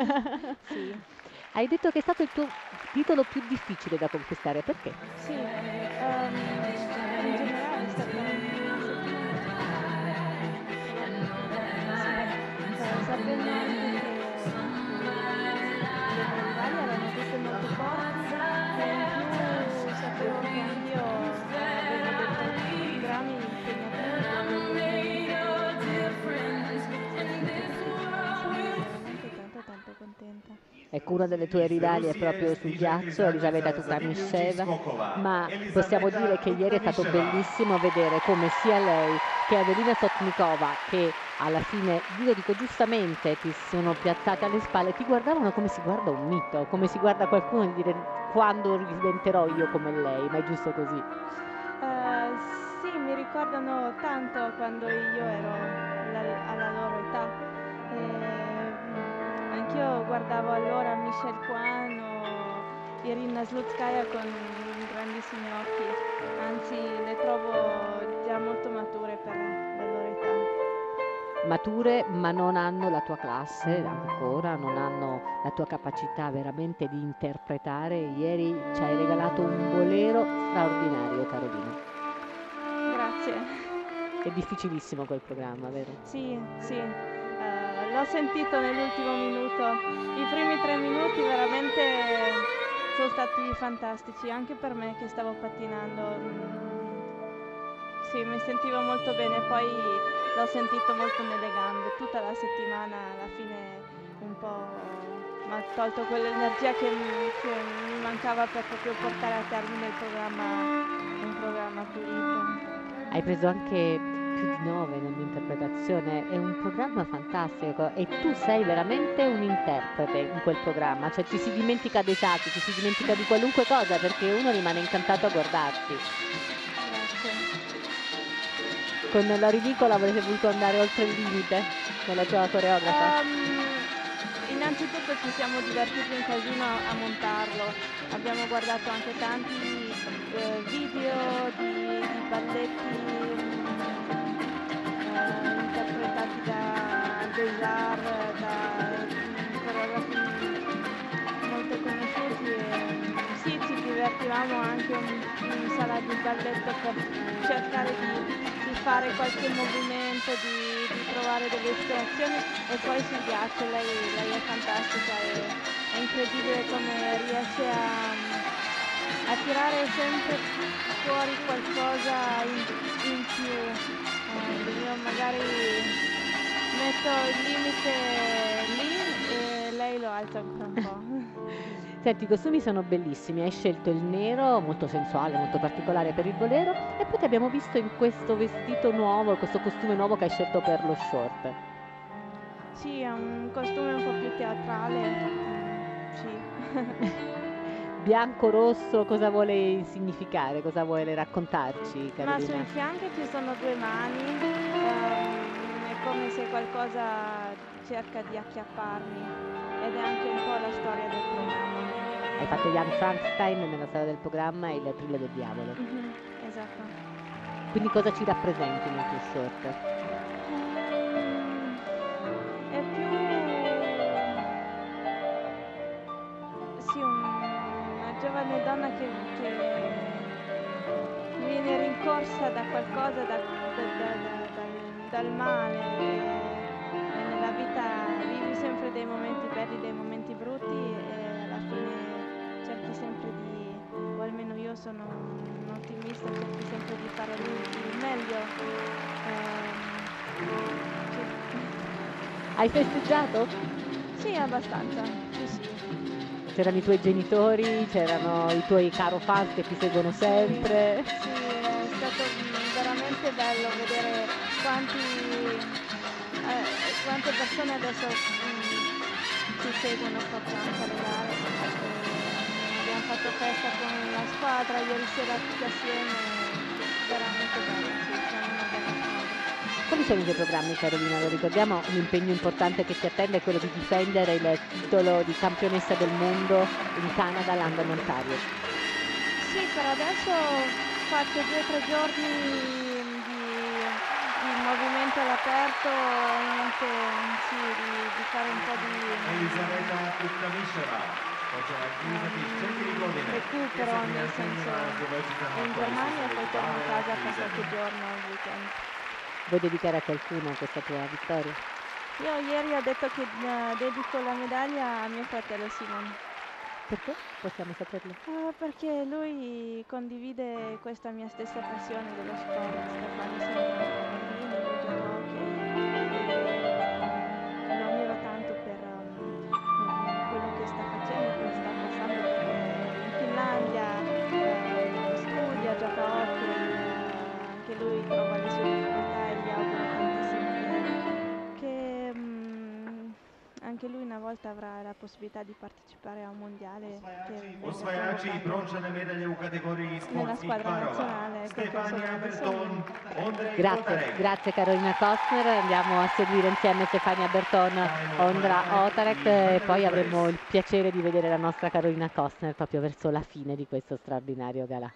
Hai detto che è stato il tuo titolo più difficile da conquistare, perché? Sì, in generale è stata una settimana. Sapendo anche che le mie rivali erano tutte molto forti e in più sapevo che anch'io avevo dei programmi impegnativi. Tanto contenta. Ecco, una delle tue rivali è proprio sul ghiaccio, Elisaveta Tutamisheva, ma possiamo dire che ieri è stato bellissimo vedere come sia lei che Adelina Sotnikova, che alla fine, io dico giustamente, ti sono piazzate alle spalle, ti guardavano come si guarda un mito, come si guarda qualcuno e dire quando diventerò io come lei, ma è giusto così. Sì, mi ricordano tanto quando io ero alla loro età. Anch'io guardavo allora Michelle Kwan o Irina Slutskaya con grandissimi occhi, anzi le trovo già molto mature per la loro età. Mature, ma non hanno la tua classe ancora, non hanno la tua capacità veramente di interpretare. Ieri ci hai regalato un bolero straordinario, Carolina. Grazie. È difficilissimo quel programma, vero? Sì. L'ho sentito nell'ultimo minuto. I primi 3 minuti veramente sono stati fantastici, anche per me che stavo pattinando. Sì, mi sentivo molto bene, poi l'ho sentito molto nelle gambe. Tutta la settimana alla fine un po' mi ha tolto quell'energia che mi mancava per proprio portare a termine un programma pulito. Hai preso anche più di 9 nell'interpretazione, è un programma fantastico e tu sei veramente un interprete in quel programma, cioè ci si dimentica dei salti, ci si dimentica di qualunque cosa perché uno rimane incantato a guardarti. Grazie. Con la ridicola avrete voluto andare oltre il limite con la tua coreografa? Innanzitutto ci siamo divertiti un casino a montarlo, abbiamo guardato anche tanti video di balletti interpretati da Desar, da coreografi molto conosciuti e sì, ci divertivamo anche in sala di balletto per cercare di fare qualche movimento, di trovare delle ispirazioni e poi sul ghiaccio lei è fantastica e è incredibile come riesce a tirare sempre fuori qualcosa in più. Io magari metto il limite lì e lei lo alza ancora un po'. Senti, i costumi sono bellissimi, hai scelto il nero, molto sensuale, molto particolare per il bolero, e poi ti abbiamo visto in questo vestito nuovo, questo costume nuovo che hai scelto per lo short. Sì, è un costume un po' più teatrale, sì. Bianco-rosso, cosa vuole significare, cosa vuole raccontarci, Carolina? Ma sui fianchi ci sono 2 mani, è come se qualcosa cerca di acchiapparmi ed è anche un po' la storia del programma. Hai fatto Jan Frankenstein nella sala del programma e il Trillo del Diavolo. Esatto. Quindi cosa ci rappresenti nel tuo short? È più sì, una giovane donna che viene rincorsa da qualcosa, dal male e nella vita vivi sempre dei momenti belli, dei momenti brutti e alla fine cerchi sempre o almeno io sono un ottimista, cerchi sempre di fare il meglio. Hai festeggiato? Sì, abbastanza, sì. C'erano i tuoi genitori, c'erano i tuoi caro fans che ti seguono sempre. Sì, è stato veramente veramente bello vedere quante persone adesso ci seguono proprio anche alle gare. Abbiamo fatto festa con la squadra ieri sera tutti assieme, veramente bello, sì, siamo una bella squadra. Quali sono i tuoi programmi, Carolina? Lo ricordiamo, un impegno importante che ti attende è quello di difendere il titolo di campionessa del mondo in Canada all'Under Ontario. Sì, per adesso faccio 2 o 3 giorni di movimento all'aperto, niente, sì, di fare un po' di Elisabetta Kukkamiševa, recupero, nel senso in Germania e poi torno a casa per qualche giorno al weekend. Vuoi dedicare a qualcuno questa tua vittoria? Io ieri ho detto che dedico la medaglia a mio fratello Simon. Perché? Possiamo saperlo? Perché lui condivide questa mia stessa passione dello sport, da quando siamo bambini, lui gioca a hockey e lo ammiro tanto per quello che sta facendo, come sta passando, perché in Finlandia studia, gioca a hockey, anche lui trova le sue difficoltà e gli auguro tantissimo che anche lui una volta avrà la possibilità di partecipare a un mondiale che Osvajači brončane medalje u kategoriji nella sportskih squadra parova. nazionale. Stefania Berton, Ondrej Grazie, Otarek. grazie Carolina Kostner. Andiamo a seguire insieme Stefania Berton, Ondra Otarek e poi avremo il piacere di vedere la nostra Carolina Kostner proprio verso la fine di questo straordinario galà.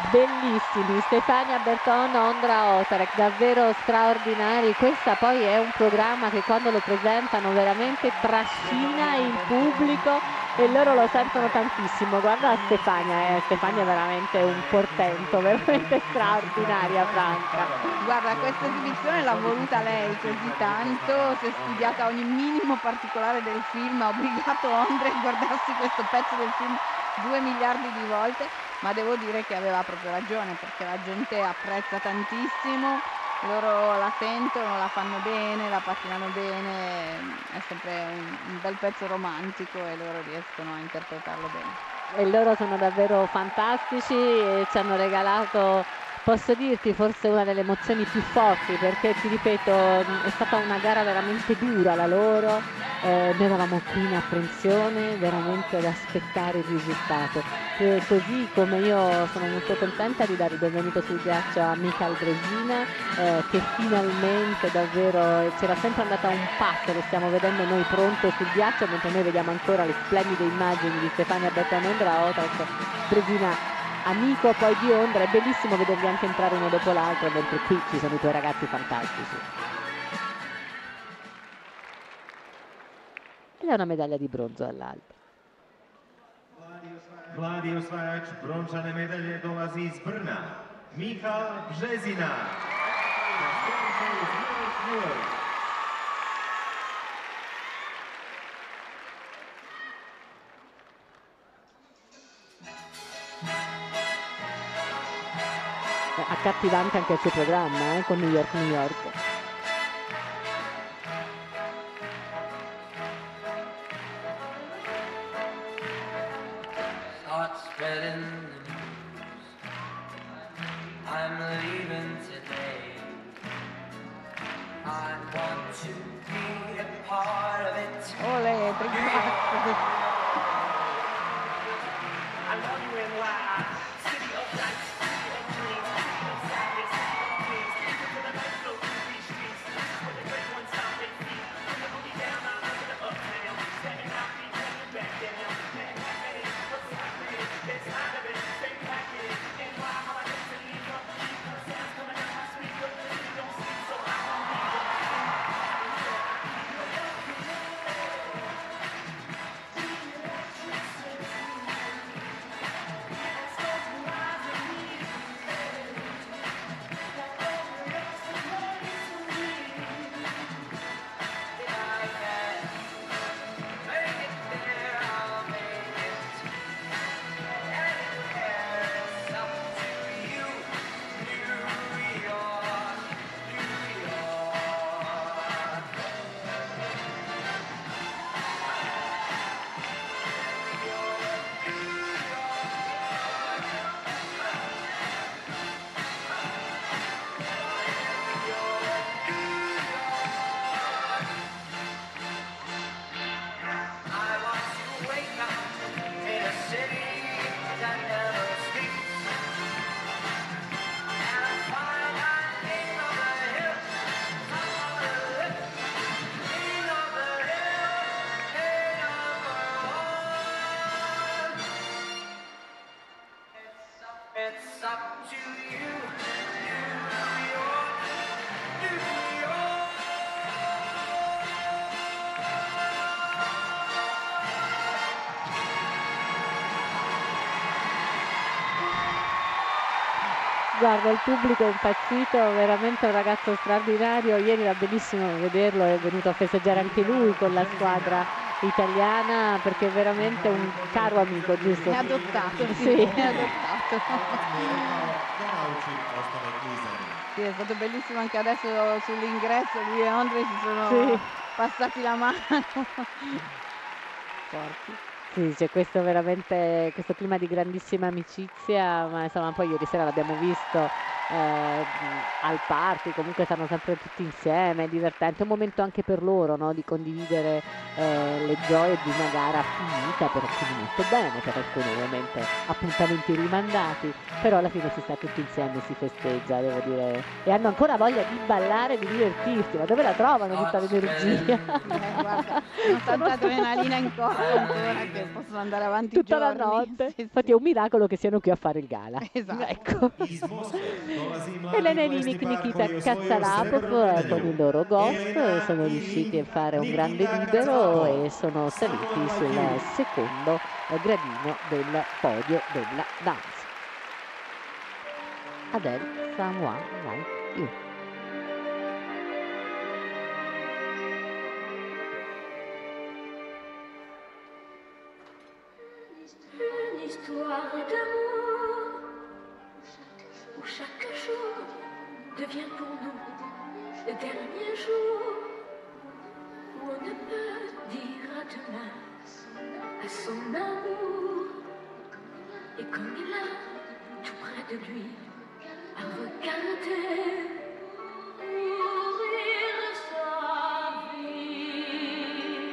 Bellissimi, Stefania Berton, Ondra Otarek, davvero straordinari. Questa poi è un programma che quando lo presentano veramente trascina il pubblico e loro lo sentono tantissimo. Guarda Stefania è veramente un portento, veramente straordinaria Franca. Guarda, questa esibizione l'ha voluta lei così tanto, si è studiata ogni minimo particolare del film, ha obbligato Ondra a guardarsi questo pezzo del film 2 miliardi di volte, ma devo dire che aveva proprio ragione, perché la gente apprezza tantissimo, loro la sentono, la fanno bene, la pattinano bene, è sempre un bel pezzo romantico e loro riescono a interpretarlo bene. E loro sono davvero fantastici e ci hanno regalato, posso dirti, forse una delle emozioni più forti, perché ti ripeto, è stata una gara veramente dura la loro, noi eravamo qui in apprensione, veramente ad aspettare il risultato. E così come io sono molto contenta di dare il benvenuto sul ghiaccio a Michael Brezina, che finalmente davvero c'era sempre andata un passo, lo stiamo vedendo noi pronto sul ghiaccio, mentre noi vediamo ancora le splendide immagini di Stefania Berton, Ondra Otarek, Brezina amico poi di Ondra. È bellissimo vederli anche entrare uno dopo l'altro, mentre qui ci sono i tuoi ragazzi fantastici. Ed è una medaglia di bronzo all'alba. Mladý osvajač brončané medaile dolazí z Brna, Michal Březina. Accattivante anche il suo programma con New York, New York. Olè, brigata. Guarda, il pubblico è impazzito, veramente un ragazzo straordinario. Ieri era bellissimo vederlo, è venuto a festeggiare anche lui con la squadra italiana, perché è veramente un caro amico, giusto? È adottato, sì. È adottato. Sì, è stato bellissimo anche adesso sull'ingresso, lui e Andre si sono passati la mano. Forti. Sì, c'è questo veramente, questo clima di grandissima amicizia, ma insomma poi ieri sera l'abbiamo visto al party, comunque stanno sempre tutti insieme, è divertente, è un momento anche per loro, no? Di condividere le gioie di una gara finita, per alcuni molto bene, per alcuni ovviamente appuntamenti rimandati, però alla fine si sta tutti insieme, si festeggia, devo dire, e hanno ancora voglia di ballare, di divertirsi, ma dove la trovano tutta l'energia? Guarda, hanno tanta adrenalina in corpo ancora che possono andare avanti Tutta la giorni. notte. Sì, Infatti è un miracolo che siano qui a fare il gala. Esatto. Ecco. Iz Moskve dolazi mladi Elena plesni Ilinik, par Nikita koji je osvojio Katsalapov srebrnu medalju. con il loro Ghost Elena sono Ilinik, riusciti a fare un grande Nikita libero Katsalapov. e sono saliti sul secondo gradino del podio della danza. Adele, Someone Like You. Une histoire d'amour où chaque jour devient pour nous le dernier jour où on ne peut dire à demain à son amour et comme il a tout près de lui à regarder mourir sa vie.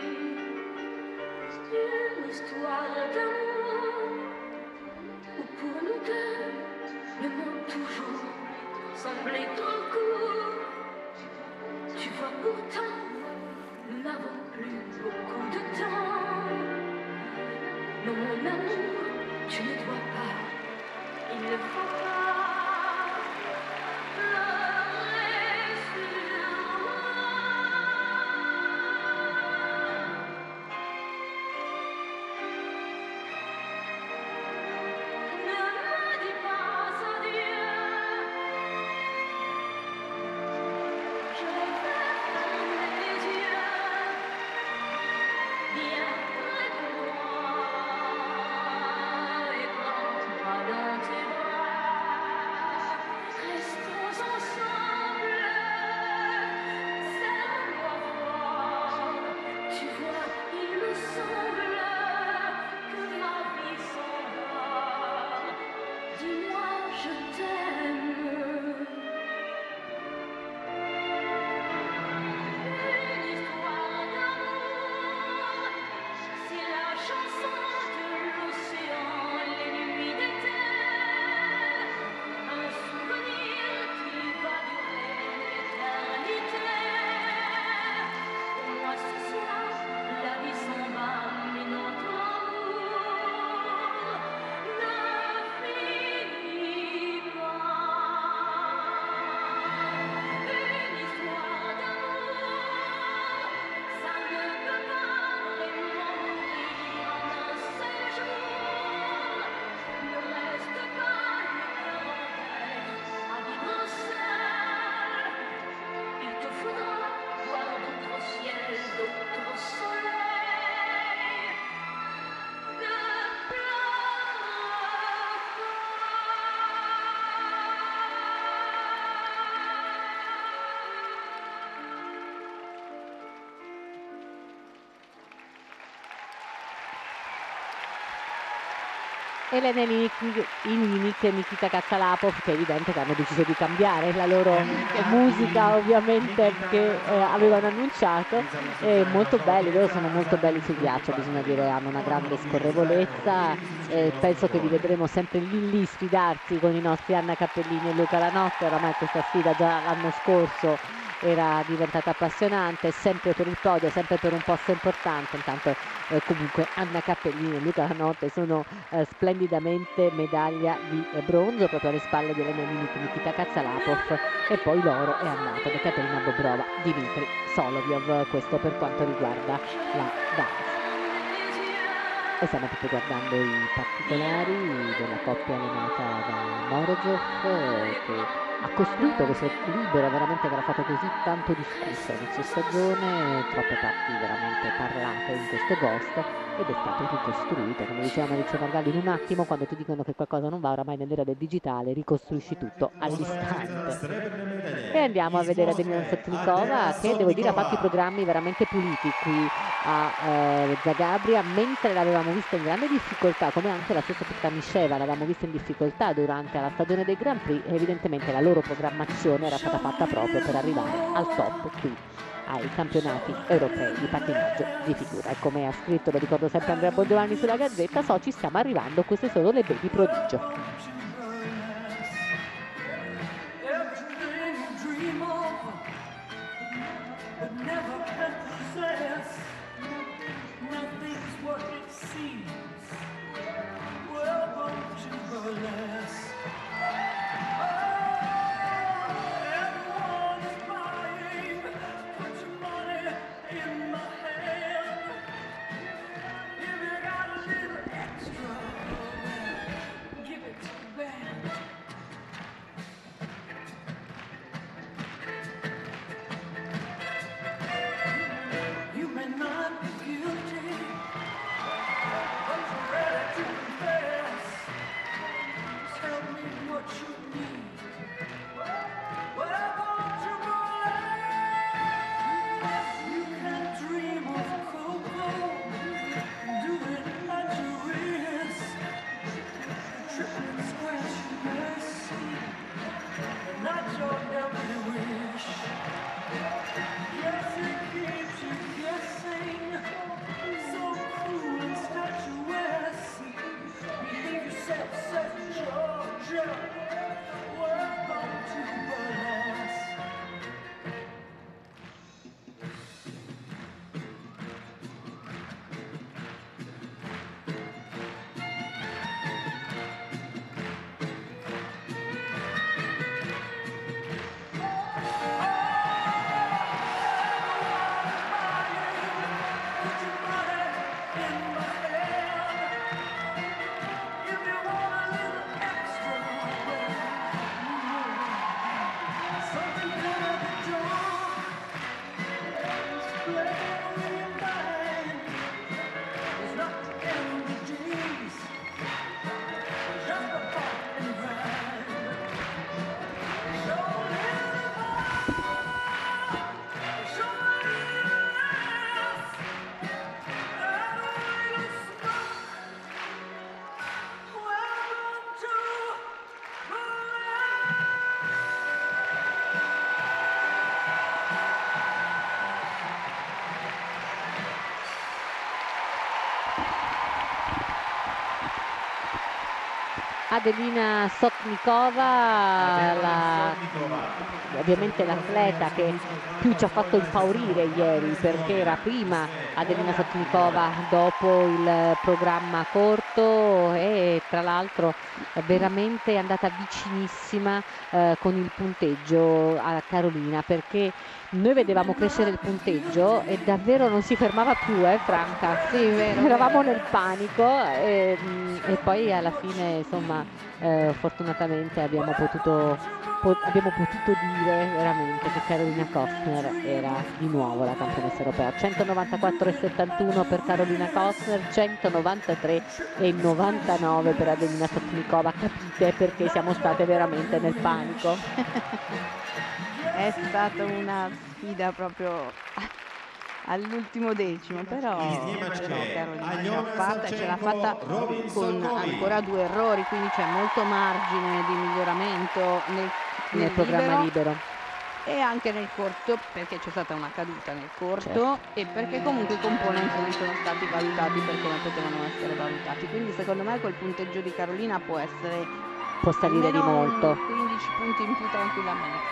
Une histoire d'amour où pour nous deux le monde toujours semblait trop court. Tu vois pourtant nous n'avons plus beaucoup de temps. Non mon amour, tu ne dois pas, il ne faut pas pleurer sur moi. Ne me dis pas adieu. Je vais fermer les yeux. Viens près de moi et prends-moi dans tes bras. Restons ensemble. Serre-moi fort. Tu vois, il me semble que ma vie s'endort. Dis-moi, je t'aime. Une histoire d'amour, c'est la chanson de l'océan, les nuits d'été, un souvenir qui va durer l'éternité. Pour moi ce soir, la vie s'en va, mais notre amour ne finit pas. Une histoire d'amour, ça ne peut pas vraiment mourir en un seul jour. Ne reste pas le cœur en deuil à vivre seul. Il te faudra voir d'autres ciels, d'autres soleils. Ne Elena Ilinik e Nikita Katsalapov, che è evidente che hanno deciso di cambiare la loro musica ovviamente che avevano annunciato, e molto belli, loro sono molto belli sul ghiaccio, bisogna dire, hanno una grande scorrevolezza, penso che li vedremo sempre lì sfidarsi con i nostri Anna Cappellini e Luca Lanotte. Oramai questa sfida già l'anno scorso era diventata appassionante, sempre per il podio, sempre per un posto importante. Intanto comunque Anna Cappellini e Luca Lanotte sono splendidamente medaglia di bronzo proprio alle spalle di Elena Ilinik e Nikita Katsalapov, e poi l'oro è andato da Katerina Bobrova, Dmitry Solovyov. Questo per quanto riguarda la danza. E stiamo proprio guardando i particolari della coppia allenata da Morozov, che ha costruito questo equilibrio veramente, che era stato così tanto discusso inizio stagione, troppe parti veramente parlate in questo Ghost, ed è stato ricostruito, come diceva Maurizio Margalli, in un attimo. Quando ti dicono che qualcosa non va, oramai nell'era del digitale ricostruisci tutto all'istante. E andiamo a vedere Demian Sotnikova, che devo dire ha fatto i programmi veramente puliti qui a Zagabria, mentre l'avevamo vista in grande difficoltà, come anche la stessa Staniševa l'avevamo vista in difficoltà durante la stagione dei Grand Prix, e evidentemente la loro programmazione era stata fatta proprio per arrivare al top qui ai campionati europei di pattinaggio di figura. E come ha scritto, lo ricordo sempre, Andrea Bongiovanni sulla Gazzetta, so ci stiamo arrivando, queste sono le baby prodigio. Adelina Sotnikova, ovviamente l'atleta che più ci ha fatto impaurire ieri, perché era prima Adelina Sotnikova dopo il programma corto e tra l'altro veramente è andata vicinissima con il punteggio a Carolina, perché noi vedevamo crescere il punteggio e davvero non si fermava più, Franca? Sì, vero. Eravamo nel panico e poi alla fine, insomma, fortunatamente abbiamo potuto dire veramente che Carolina Kostner era di nuovo la campionessa europea. 194,71 per Carolina Kostner, 193,99 per Adelina Sotnikova. Capite perché siamo state veramente nel panico? È stata una sfida proprio all'ultimo decimo, però Carolina ce l'ha fatta con ancora 2 errori, quindi c'è molto margine di miglioramento nel programma libero e anche nel corto, perché c'è stata una caduta nel corto, e perché comunque i componenti non sono stati valutati per come potevano essere valutati, quindi secondo me quel punteggio di Carolina può salire di molto, 15 punti in più tranquillamente.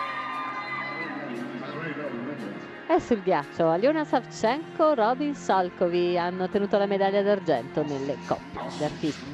E sul ghiaccio Aliona Savchenko, Robin Salkovi hanno tenuto la medaglia d'argento nelle coppie di artisti.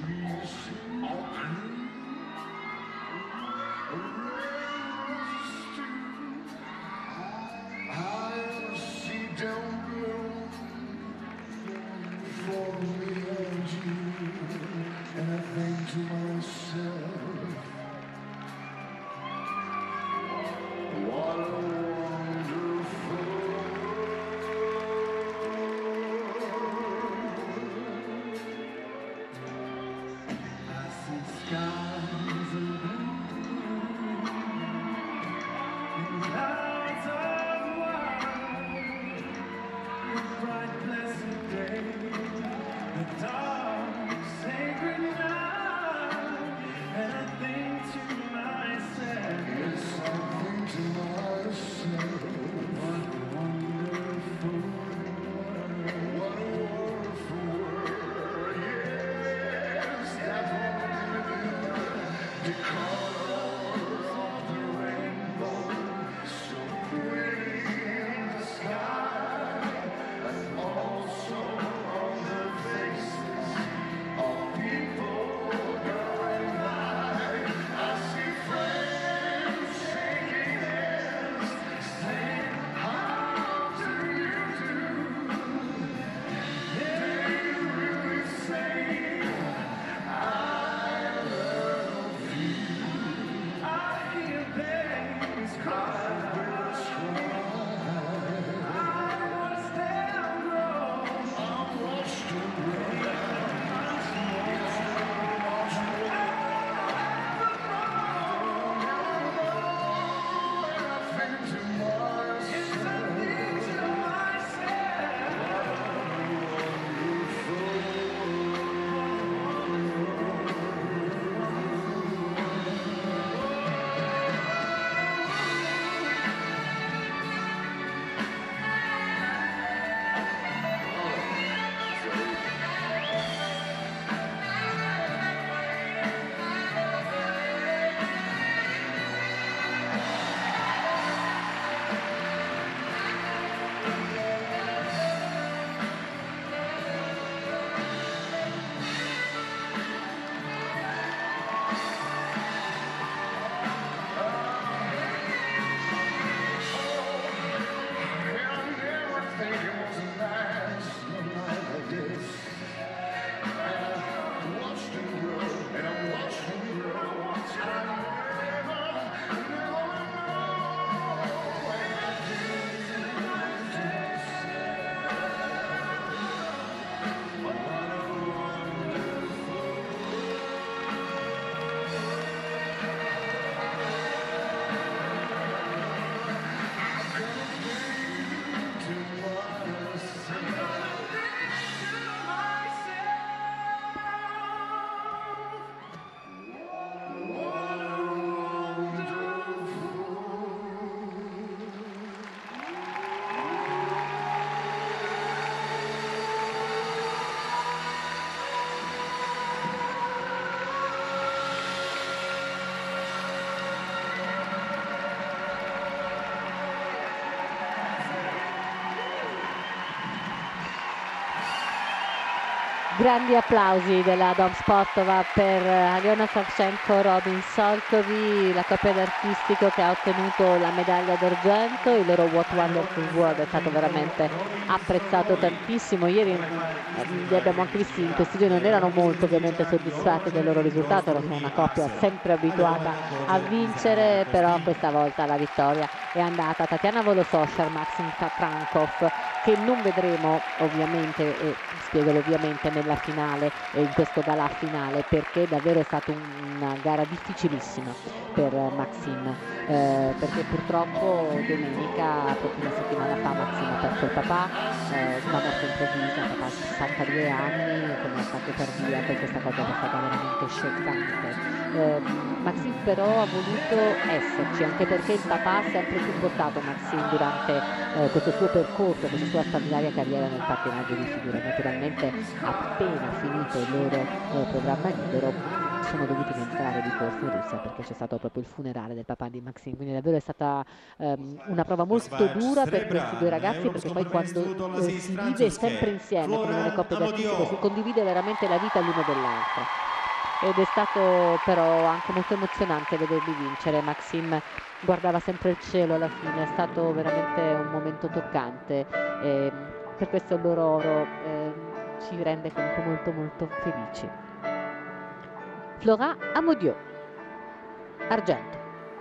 Grandi applausi della Dom Spotova per Aliona Savchenko, Robin Solkovi, la coppia d'artistico che ha ottenuto la medaglia d'argento. Il loro What Wonderful World è stato veramente apprezzato tantissimo. Ieri li abbiamo anche visti in questi giorni, non erano molto ovviamente soddisfatti del loro risultato, sono una coppia sempre abituata a vincere, però questa volta la vittoria è andata a Tatiana Volososhar, Maxim Tatrankov, che non vedremo ovviamente, e spiego ovviamente, nella finale, in questo galà finale, perché davvero è stata una gara difficilissima per Maxim, perché purtroppo domenica, proprio una settimana fa, Maxim ha perso il papà, una morte improvvisa, papà di 62 anni con un attacco cardiaco, e questa cosa è stata veramente scioccante. Maxim però ha voluto esserci, anche perché il papà ha sempre più portato Maxim durante questo suo percorso, questa sua straordinaria carriera nel pattinaggio di figura. Naturalmente appena finito il loro programma libero sono dovuti rientrare di corsa in Russia, perché c'è stato proprio il funerale del papà di Maxim, quindi davvero è stata una prova molto dura per questi due ragazzi, perché poi quando si vive sempre insieme come nelle coppie d'artistico si condivide veramente la vita l'uno dell'altro, ed è stato però anche molto emozionante vederli vincere. Maxim guardava sempre il cielo alla fine, è stato veramente un momento toccante, e per questo il loro oro ci rende comunque molto molto felici. Florent Amodieu, argento.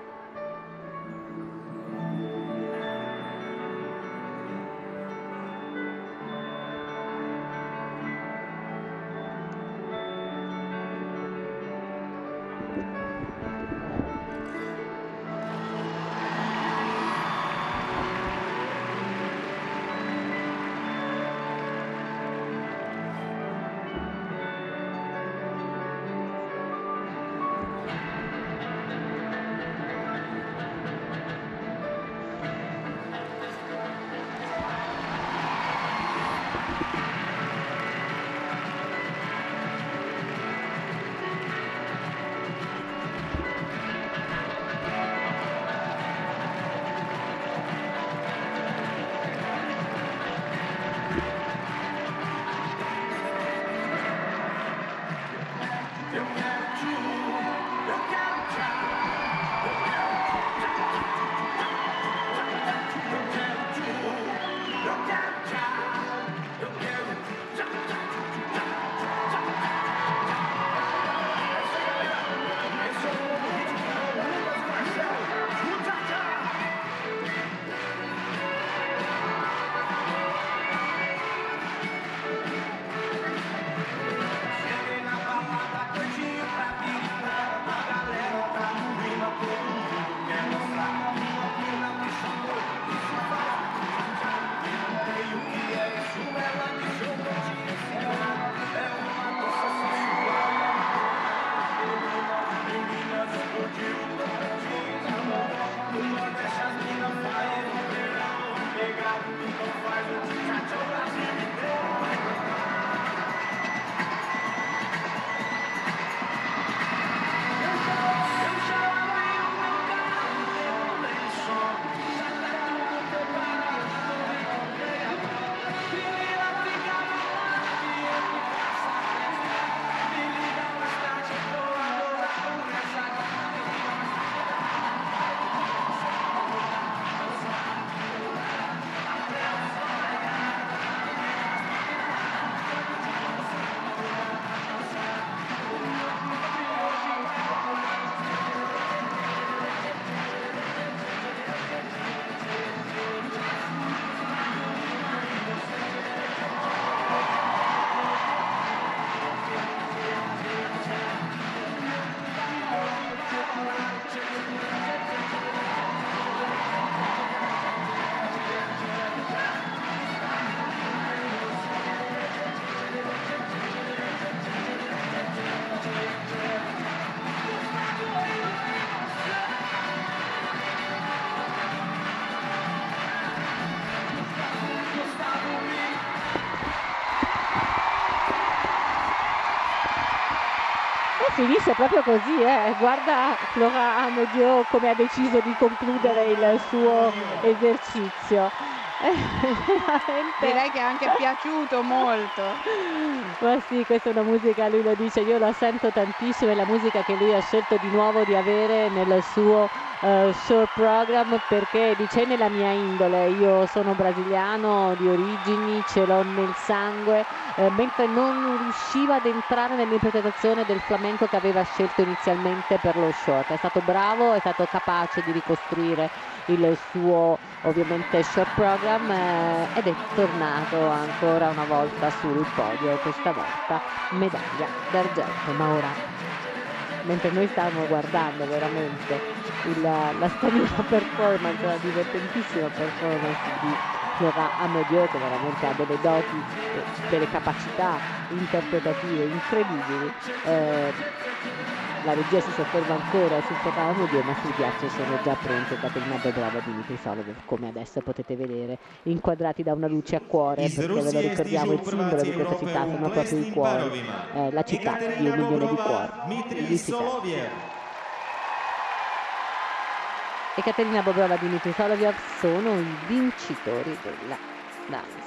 Finisce proprio così, guarda Florent Amodieu come ha deciso di concludere il suo esercizio. veramente. Direi che è anche piaciuto molto. Ma sì, questa è una musica, lui lo dice, io la sento tantissimo, è la musica che lui ha scelto di nuovo di avere nel suo show program, perché dice nella mia indole, io sono brasiliano di origini, ce l'ho nel sangue, mentre non riusciva ad entrare nell'interpretazione del flamenco che aveva scelto inizialmente per lo short. È stato bravo, è stato capace di ricostruire il suo ovviamente show program ed è tornato ancora una volta sul podio, questa volta medaglia d'argento. Ma ora, mentre noi stavamo guardando veramente la strana performance, la divertentissima performance di Florent Amodieu, che veramente ha delle doti, delle capacità interpretative incredibili, la regia si sofferma ancora sul Florent Amodieu, ma sul ghiaccio sono già pronte Katerina Bobrova e Dimitrij Soloviev, come adesso potete vedere, inquadrati da una luce a cuore, perché ve lo ricordiamo, il simbolo di questa città sono proprio i cuori, la città di 1 milione di cuori. E Katerina Bobrova e Dimitrij Soloviev sono i vincitori della danza.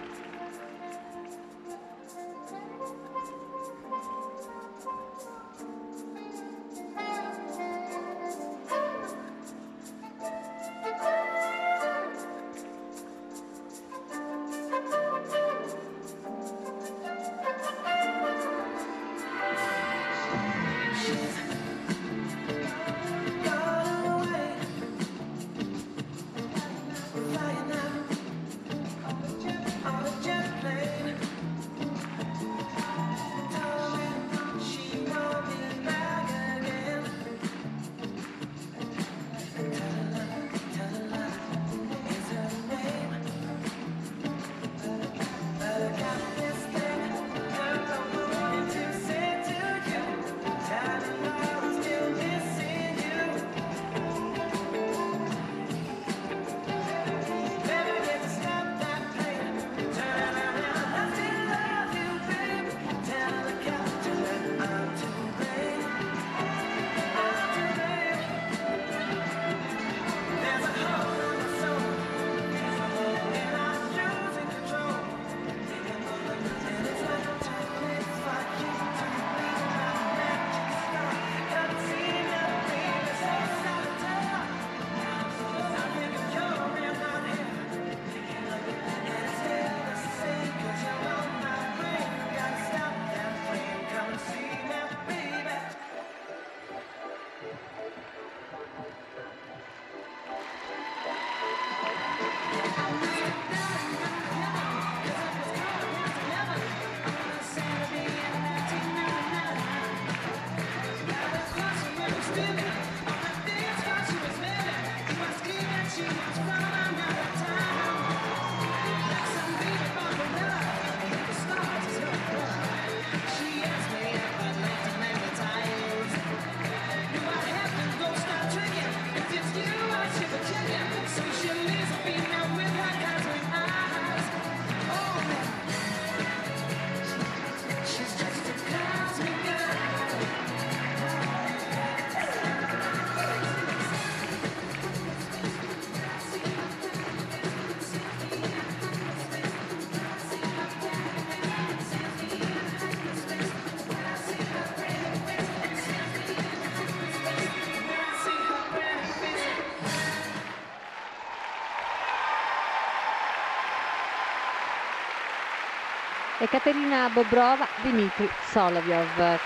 E Katerina Bobrova, Dimitrij Soloviev.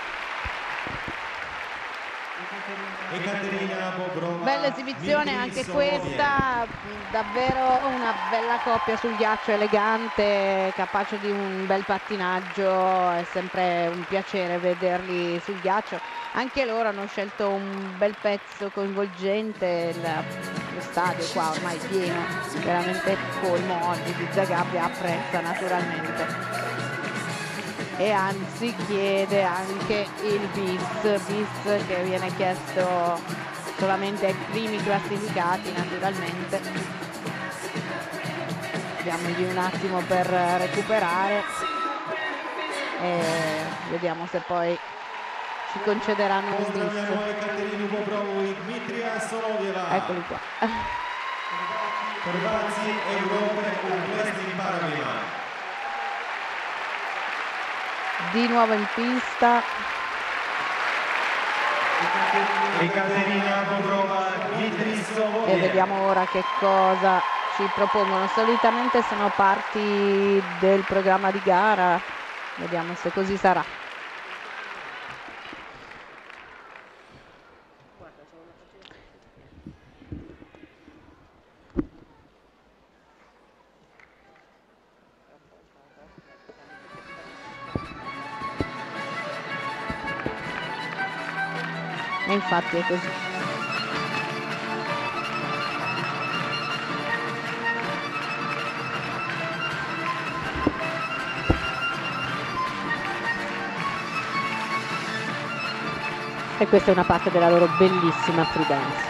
Bella esibizione anche questa, davvero una bella coppia sul ghiaccio, elegante, capace di un bel pattinaggio, è sempre un piacere vederli sul ghiaccio. Anche loro hanno scelto un bel pezzo coinvolgente, lo stadio qua ormai pieno, veramente colmo oggi di Zagabria, apprezza naturalmente. E anzi chiede anche il bis che viene chiesto solamente ai primi classificati naturalmente. Diamogli un attimo per recuperare e vediamo se poi ci concederanno un bis. Eccoli qua. prváci Európy u plesných paravinách. Di nuovo in pista. Ekaterina Bobrova, Dmitry E Sovodia. vediamo ora che cosa ci propongono. Solitamente sono parti del programma di gara. Vediamo se così sarà. E infatti è così. E questa è una parte della loro bellissima free dance.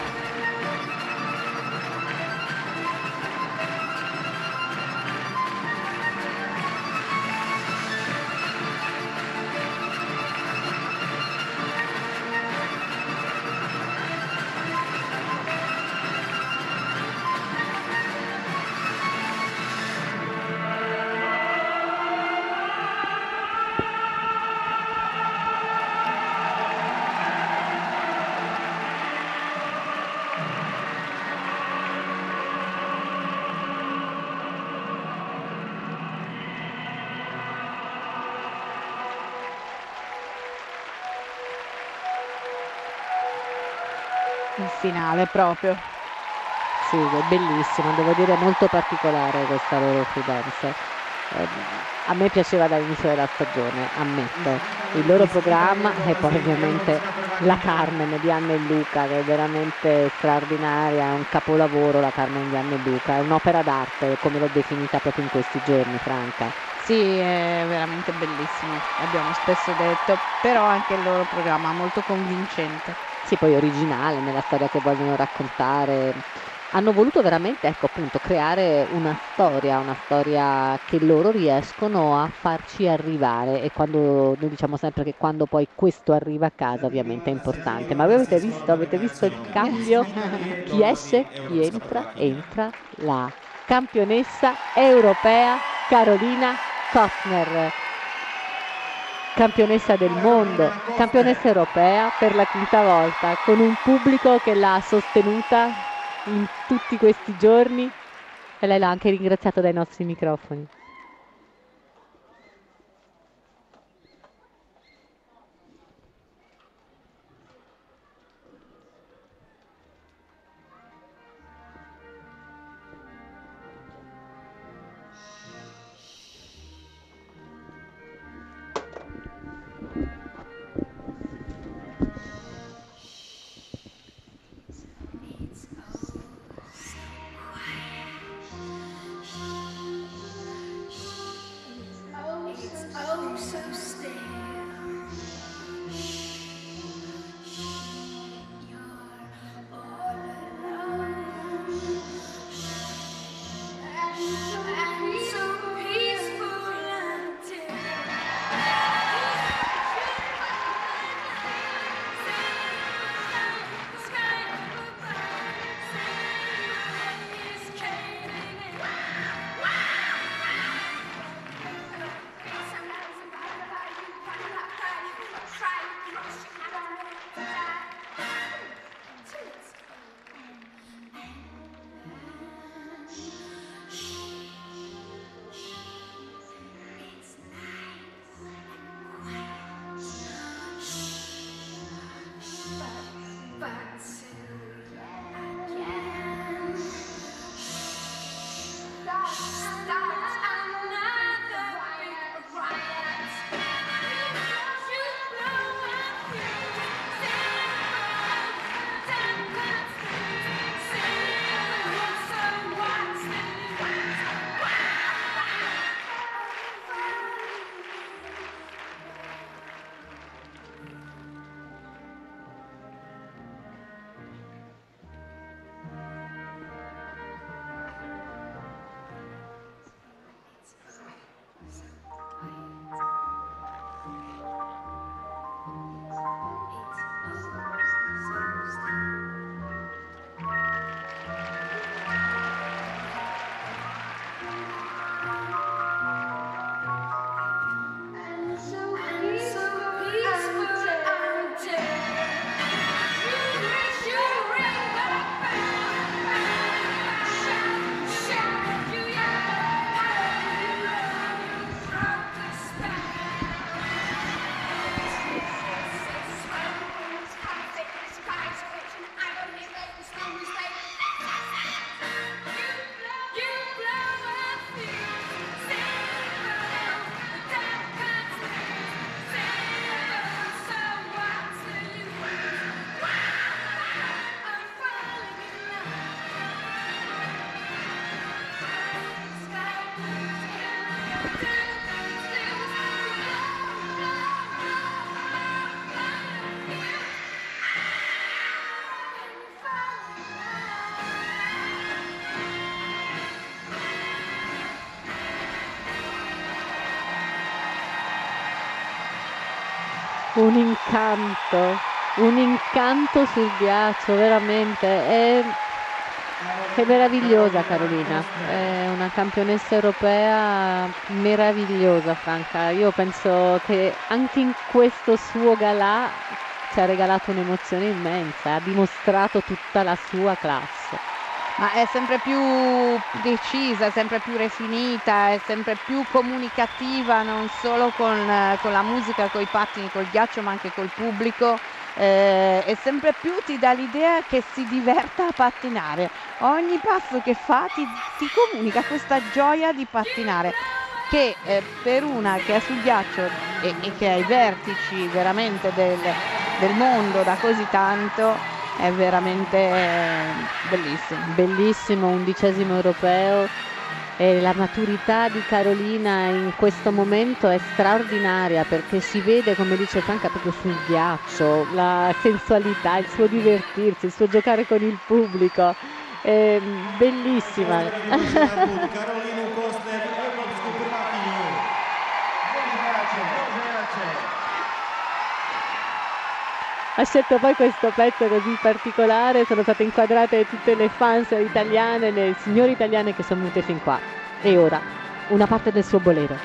Il finale proprio. Sì, è bellissima, devo dire molto particolare questa loro free dance. A me piaceva dall'inizio della stagione, ammetto. Il loro programma e poi ovviamente la Carmen di Anna e Luca, che è veramente straordinaria, è un capolavoro la Carmen di Anna e Luca, è un'opera d'arte, come l'ho definita proprio in questi giorni, Franca. Sì, è veramente bellissimo, abbiamo spesso detto, però anche il loro programma è molto convincente. Sì, poi originale nella storia che vogliono raccontare. Hanno voluto veramente, ecco appunto, creare una storia che loro riescono a farci arrivare, e quando noi diciamo sempre che quando poi questo arriva a casa ovviamente è importante. Ma voi avete visto il cambio? Chi esce, chi entra la campionessa europea Carolina Kostner, campionessa del mondo, campionessa europea per la quinta volta, con un pubblico che l'ha sostenuta in tutti questi giorni, e lei l'ha anche ringraziato dai nostri microfoni. un incanto sul ghiaccio, veramente. È meravigliosa Carolina, è una campionessa europea meravigliosa Franca. Io penso che anche in questo suo galà ci ha regalato un'emozione immensa, ha dimostrato tutta la sua classe. Ma è sempre più decisa, è sempre più refinita, è sempre più comunicativa, non solo con la musica, con i pattini, col ghiaccio, ma anche col pubblico. E sempre più ti dà l'idea che si diverta a pattinare. Ogni passo che fa ti comunica questa gioia di pattinare, che per una che è sul ghiaccio e che è ai vertici veramente del mondo da così tanto, è veramente bellissimo. Bellissimo, 11° europeo, e la maturità di Carolina in questo momento è straordinaria, perché si vede, come dice Franca, proprio sul ghiaccio, la sensualità, il suo divertirsi, il suo giocare con il pubblico. È bellissima. Ha scelto poi questo pezzo così particolare, sono state inquadrate tutte le fans italiane, le signore italiane che sono venute fin qua. E ora una parte del suo bolero.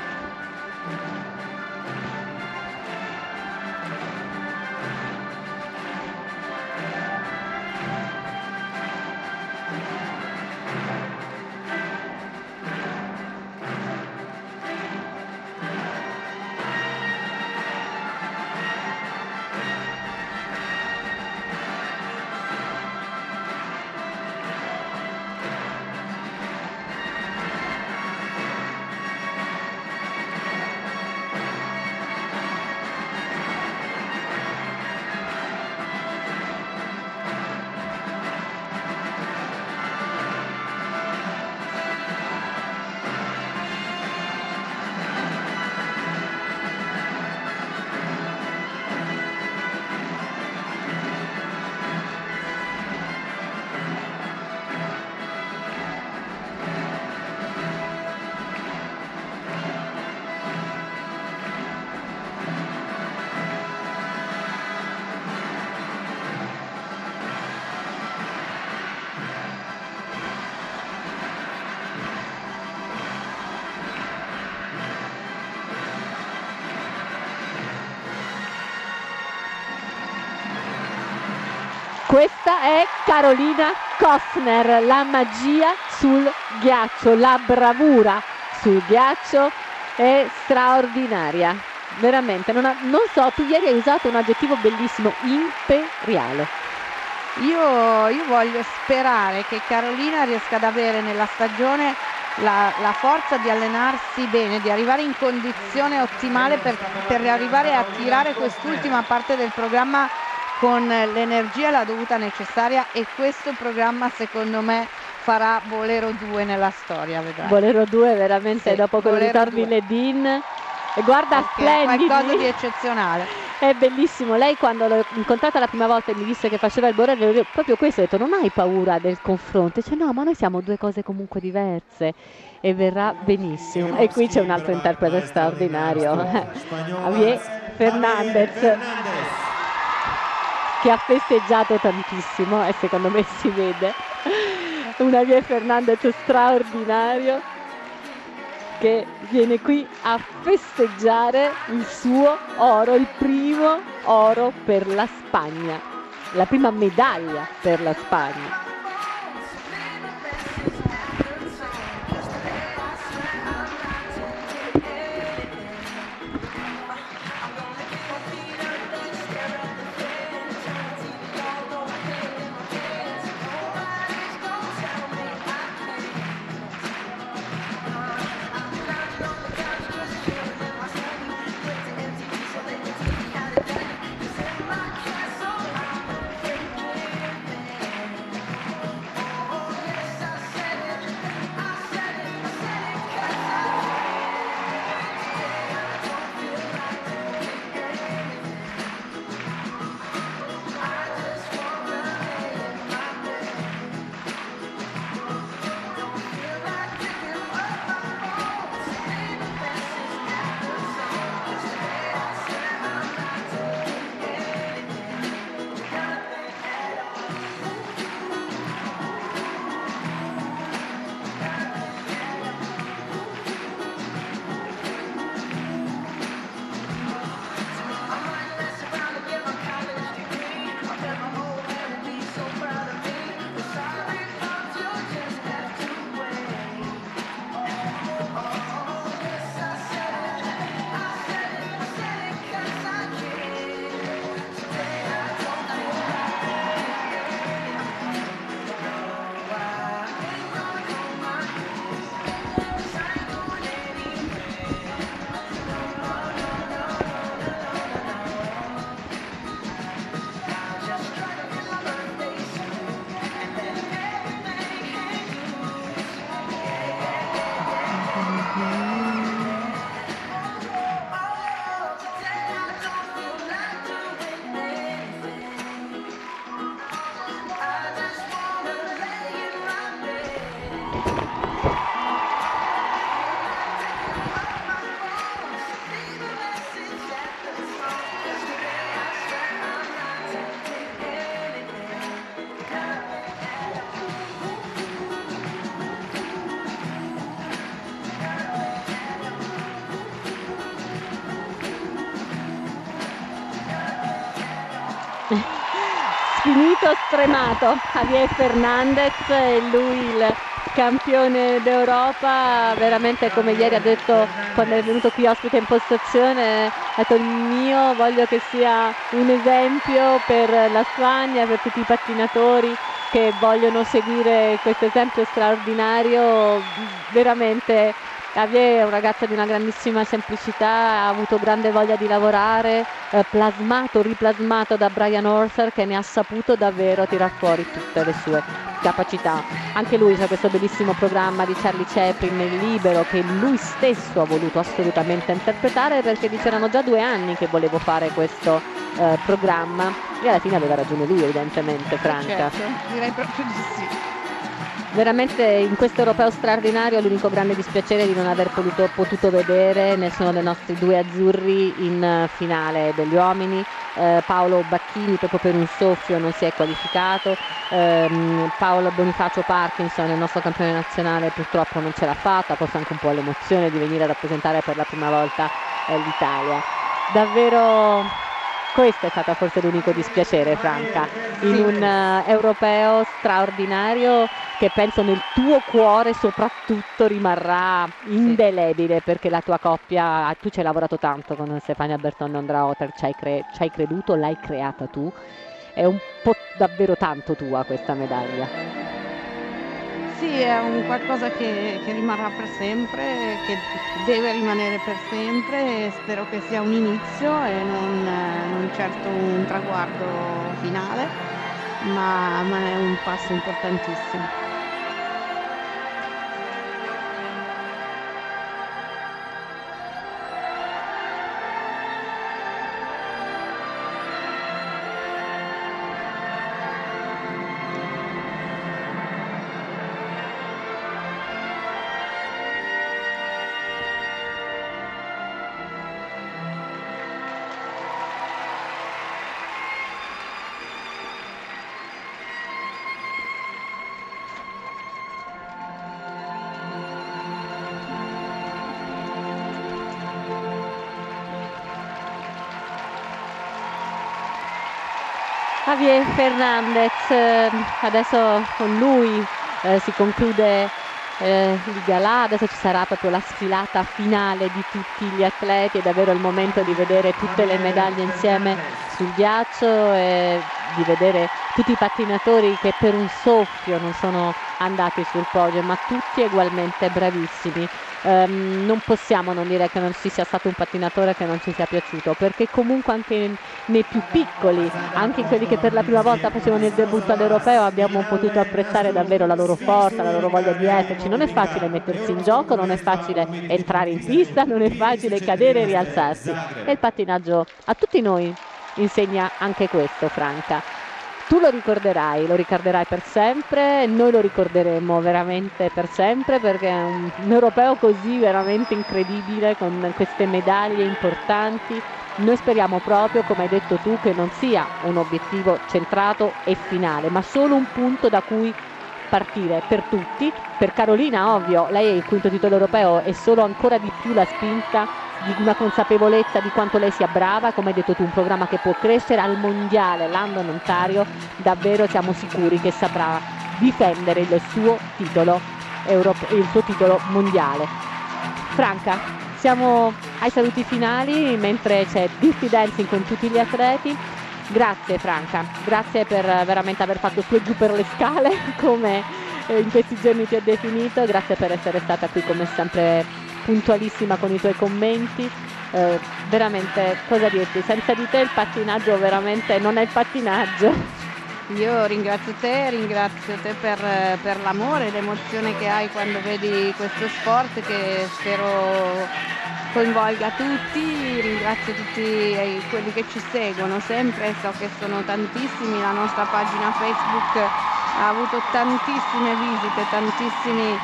Questa è Carolina Kostner, la magia sul ghiaccio, la bravura sul ghiaccio è straordinaria, veramente. Non so, tu ieri hai usato un aggettivo bellissimo, imperiale. Io voglio sperare che Carolina riesca ad avere nella stagione la forza di allenarsi bene, di arrivare in condizione ottimale per arrivare a tirare quest'ultima parte del programma con l'energia e la dovuta necessaria, e questo programma secondo me farà Bolero 2 nella storia, vedrai. Bolero 2 veramente, sì, dopo quello di Torbi Ledin, e guarda, splendidi, qualcosa di eccezionale. È bellissimo. Lei, quando l'ho incontrata la prima volta e mi disse che faceva il Bolero, proprio questo, ho detto: non hai paura del confronto? Dice: no, ma noi siamo due cose comunque diverse e verrà benissimo. E qui c'è un altro interprete straordinario, Javier Fernandez, che ha festeggiato tantissimo, e secondo me si vede, un Javier Fernandez straordinario che viene qui a festeggiare il suo oro, il primo oro per la Spagna, la prima medaglia per la Spagna. Finito stremato Javier Fernandez, è lui il campione d'Europa, veramente come ieri ha detto quando è venuto qui ospite in postazione, ha detto il mio voglio che sia un esempio per la Spagna, per tutti i pattinatori che vogliono seguire questo esempio straordinario. Veramente Javier è un ragazzo di una grandissima semplicità, ha avuto grande voglia di lavorare, riplasmato da Brian Orser, che ne ha saputo davvero tirar fuori tutte le sue capacità. Anche lui c'è questo bellissimo programma di Charlie Chaplin, Il Libero, che lui stesso ha voluto assolutamente interpretare, perché dice erano già 2 anni che volevo fare questo programma, e alla fine aveva ragione lui, evidentemente, Franca. Certo, direi proprio di sì. Veramente in questo europeo straordinario l'unico grande dispiacere è di non aver potuto vedere nessuno dei nostri 2 azzurri in finale degli uomini. Paolo Bacchini proprio per un soffio non si è qualificato, Paolo Bonifacio Parkinson, il nostro campione nazionale, purtroppo non ce l'ha fatta, forse anche un po' l'emozione di venire a rappresentare per la prima volta l'Italia. Davvero questo è stato forse l'unico dispiacere, Franca, in un europeo straordinario che penso nel tuo cuore soprattutto rimarrà indelebile, perché la tua coppia, tu ci hai lavorato tanto con Stefania Berton e Ondra Otter, ci hai creduto, l'hai creata tu, è un po' davvero tanto tua questa medaglia. Sì, è un qualcosa che rimarrà per sempre, che deve rimanere per sempre, e spero che sia un inizio e non certo un traguardo finale, ma è un passo importantissimo. Javier Fernandez, adesso con lui si conclude il galà, adesso ci sarà proprio la sfilata finale di tutti gli atleti, è davvero il momento di vedere tutte le medaglie insieme sul ghiaccio e di vedere tutti i pattinatori che per un soffio non sono andati sul podio, ma tutti ugualmente bravissimi. Non possiamo non dire che non ci sia stato un pattinatore che non ci sia piaciuto, perché comunque anche nei più piccoli, anche in quelli che per la prima volta facevano il debutto all'europeo, abbiamo potuto apprezzare davvero la loro forza, la loro voglia di esserci. Non è facile mettersi in gioco, non è facile entrare in pista, non è facile cadere e rialzarsi, e il pattinaggio a tutti noi insegna anche questo, Franca. Tu lo ricorderai per sempre, noi lo ricorderemo veramente per sempre, perché è un europeo così veramente incredibile, con queste medaglie importanti. Noi speriamo proprio, come hai detto tu, che non sia un obiettivo centrato e finale, ma solo un punto da cui partire per tutti. Per Carolina, ovvio, lei è il 5° titolo europeo e solo ancora di più la spinta di una consapevolezza di quanto lei sia brava, come hai detto tu, un programma che può crescere al mondiale London Ontario. Davvero siamo sicuri che saprà difendere il suo titolo mondiale. Franca, siamo ai saluti finali mentre c'è Dirty Dancing con tutti gli atleti. Grazie Franca, grazie per veramente aver fatto su e giù per le scale come in questi giorni ti ho definito, grazie per essere stata qui come sempre puntualissima con i tuoi commenti, veramente cosa dirti, senza di te il pattinaggio veramente non è il pattinaggio. Io ringrazio te per l'amore e l'emozione che hai quando vedi questo sport, che spero coinvolga tutti. Ringrazio tutti quelli che ci seguono sempre, so che sono tantissimi, la nostra pagina Facebook ha avuto tantissime visite, tantissimi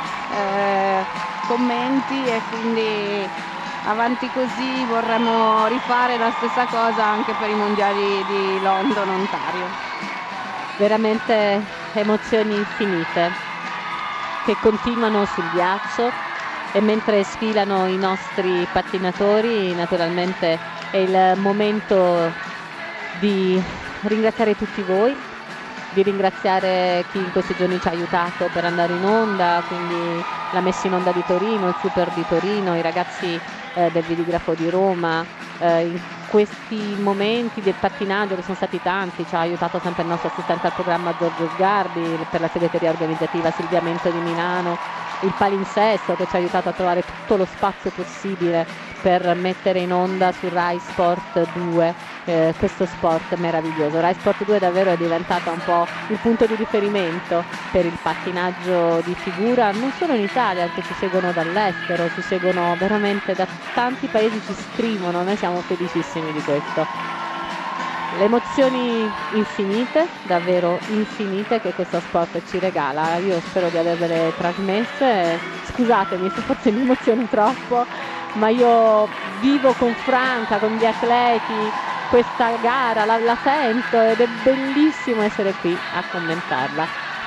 commenti, e quindi avanti così, vorremmo rifare la stessa cosa anche per i mondiali di London Ontario. Veramente emozioni infinite che continuano sul ghiaccio, e mentre sfilano i nostri pattinatori naturalmente è il momento di ringraziare tutti voi, di ringraziare chi in questi giorni ci ha aiutato per andare in onda, quindi la messa in onda di Torino, il Super di Torino, i ragazzi del Vidigrafo di Roma, in questi momenti del pattinaggio che sono stati tanti, ci ha aiutato sempre il nostro assistente al programma Giorgio Sgarbi, per la segreteria organizzativa Silvia Mento di Milano, il palinsesto che ci ha aiutato a trovare tutto lo spazio possibile per mettere in onda su Rai Sport 2 questo sport meraviglioso. Rai Sport 2 davvero è diventata un po' il punto di riferimento per il pattinaggio di figura, non solo in Italia, anche ci seguono dall'estero, ci seguono veramente da tanti paesi, ci scrivono, noi siamo felicissimi di questo. Le emozioni infinite, davvero infinite, che questo sport ci regala, io spero di avervele trasmesse, scusatemi se forse mi emoziono troppo, ma io vivo con Franca, con gli atleti, questa gara, la sento ed è bellissimo essere qui a commentarla.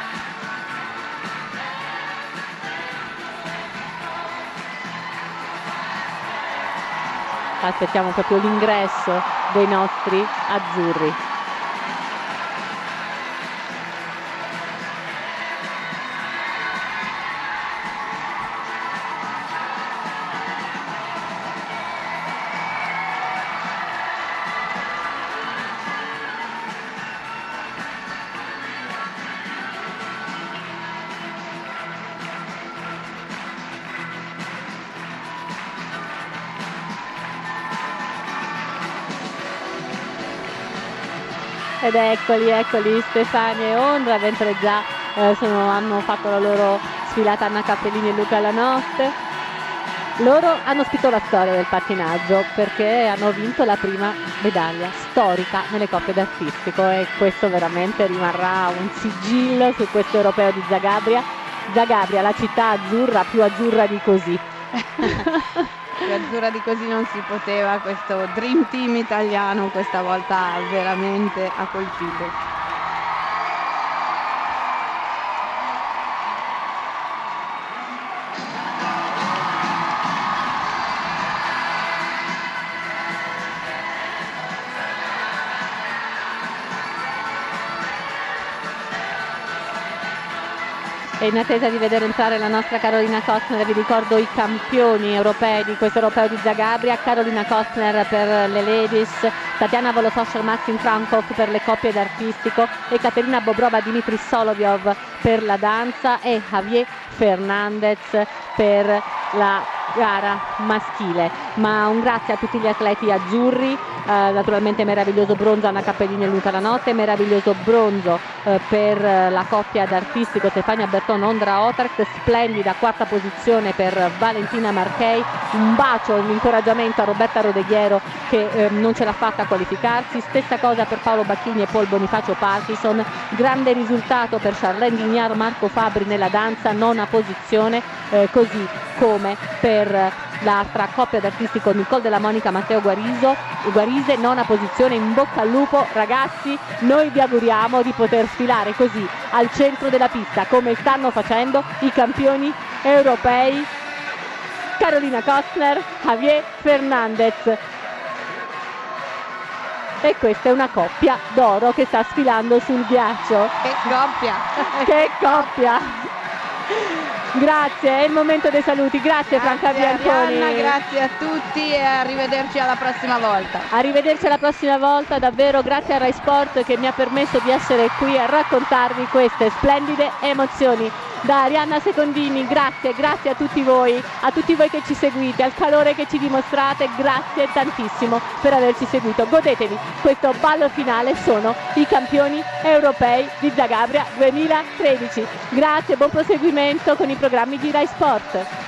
Aspettiamo proprio l'ingresso dei nostri azzurri. Ed eccoli Stefania e Ondra, mentre già hanno fatto la loro sfilata Anna Cappellini e Luca Lanotte. Loro hanno scritto la storia del pattinaggio perché hanno vinto la prima medaglia storica nelle coppe d'artistico e questo veramente rimarrà un sigillo su questo europeo di Zagabria. Zagabria, la città azzurra, più azzurra di così. Più azzurra di così non si poteva, questo Dream Team italiano questa volta veramente ha colpito. E in attesa di vedere entrare la nostra Carolina Kostner, vi ricordo i campioni europei di questo europeo di Zagabria: Carolina Kostner per le ladies, Tatiana Volososher Maxim Frankov per le coppie d'artistico, Ekaterina Bobrova Dimitri Solovyov per la danza e Javier Fernandez per la gara maschile. Ma un grazie a tutti gli atleti azzurri, naturalmente meraviglioso bronzo Anna Cappellini e Luca Lanotte, meraviglioso bronzo per la coppia d'artistico Stefania Berton, Ondra Otrak, splendida quarta posizione per Valentina Marchei, un bacio e un incoraggiamento a Roberta Rodeghiero che non ce l'ha fatta a qualificarsi, stessa cosa per Paolo Bacchini e Paul Bonifacio Parkinson, grande risultato per Charlene Guignard, Marco Fabri nella danza, nona posizione, così come per l'altra coppia d'artistico Nicole Della Monica Matteo Guarise, nona posizione. In bocca al lupo ragazzi, noi vi auguriamo di poter sfilare così al centro della pista come stanno facendo i campioni europei Carolina Kostner, Javier Fernandez. E questa è una coppia d'oro che sta sfilando sul ghiaccio. Che coppia! Che coppia! Grazie, è il momento dei saluti. Grazie Franca Bianconi. Arianna, grazie a tutti e arrivederci alla prossima volta. Arrivederci alla prossima volta, davvero grazie a Rai Sport che mi ha permesso di essere qui a raccontarvi queste splendide emozioni. Da Arianna Secondini, grazie a tutti voi che ci seguite, al calore che ci dimostrate, grazie tantissimo per averci seguito. Godetevi questo ballo finale, sono i campioni europei di Zagabria 2013. Grazie, buon proseguimento con i programmi di Rai Sport.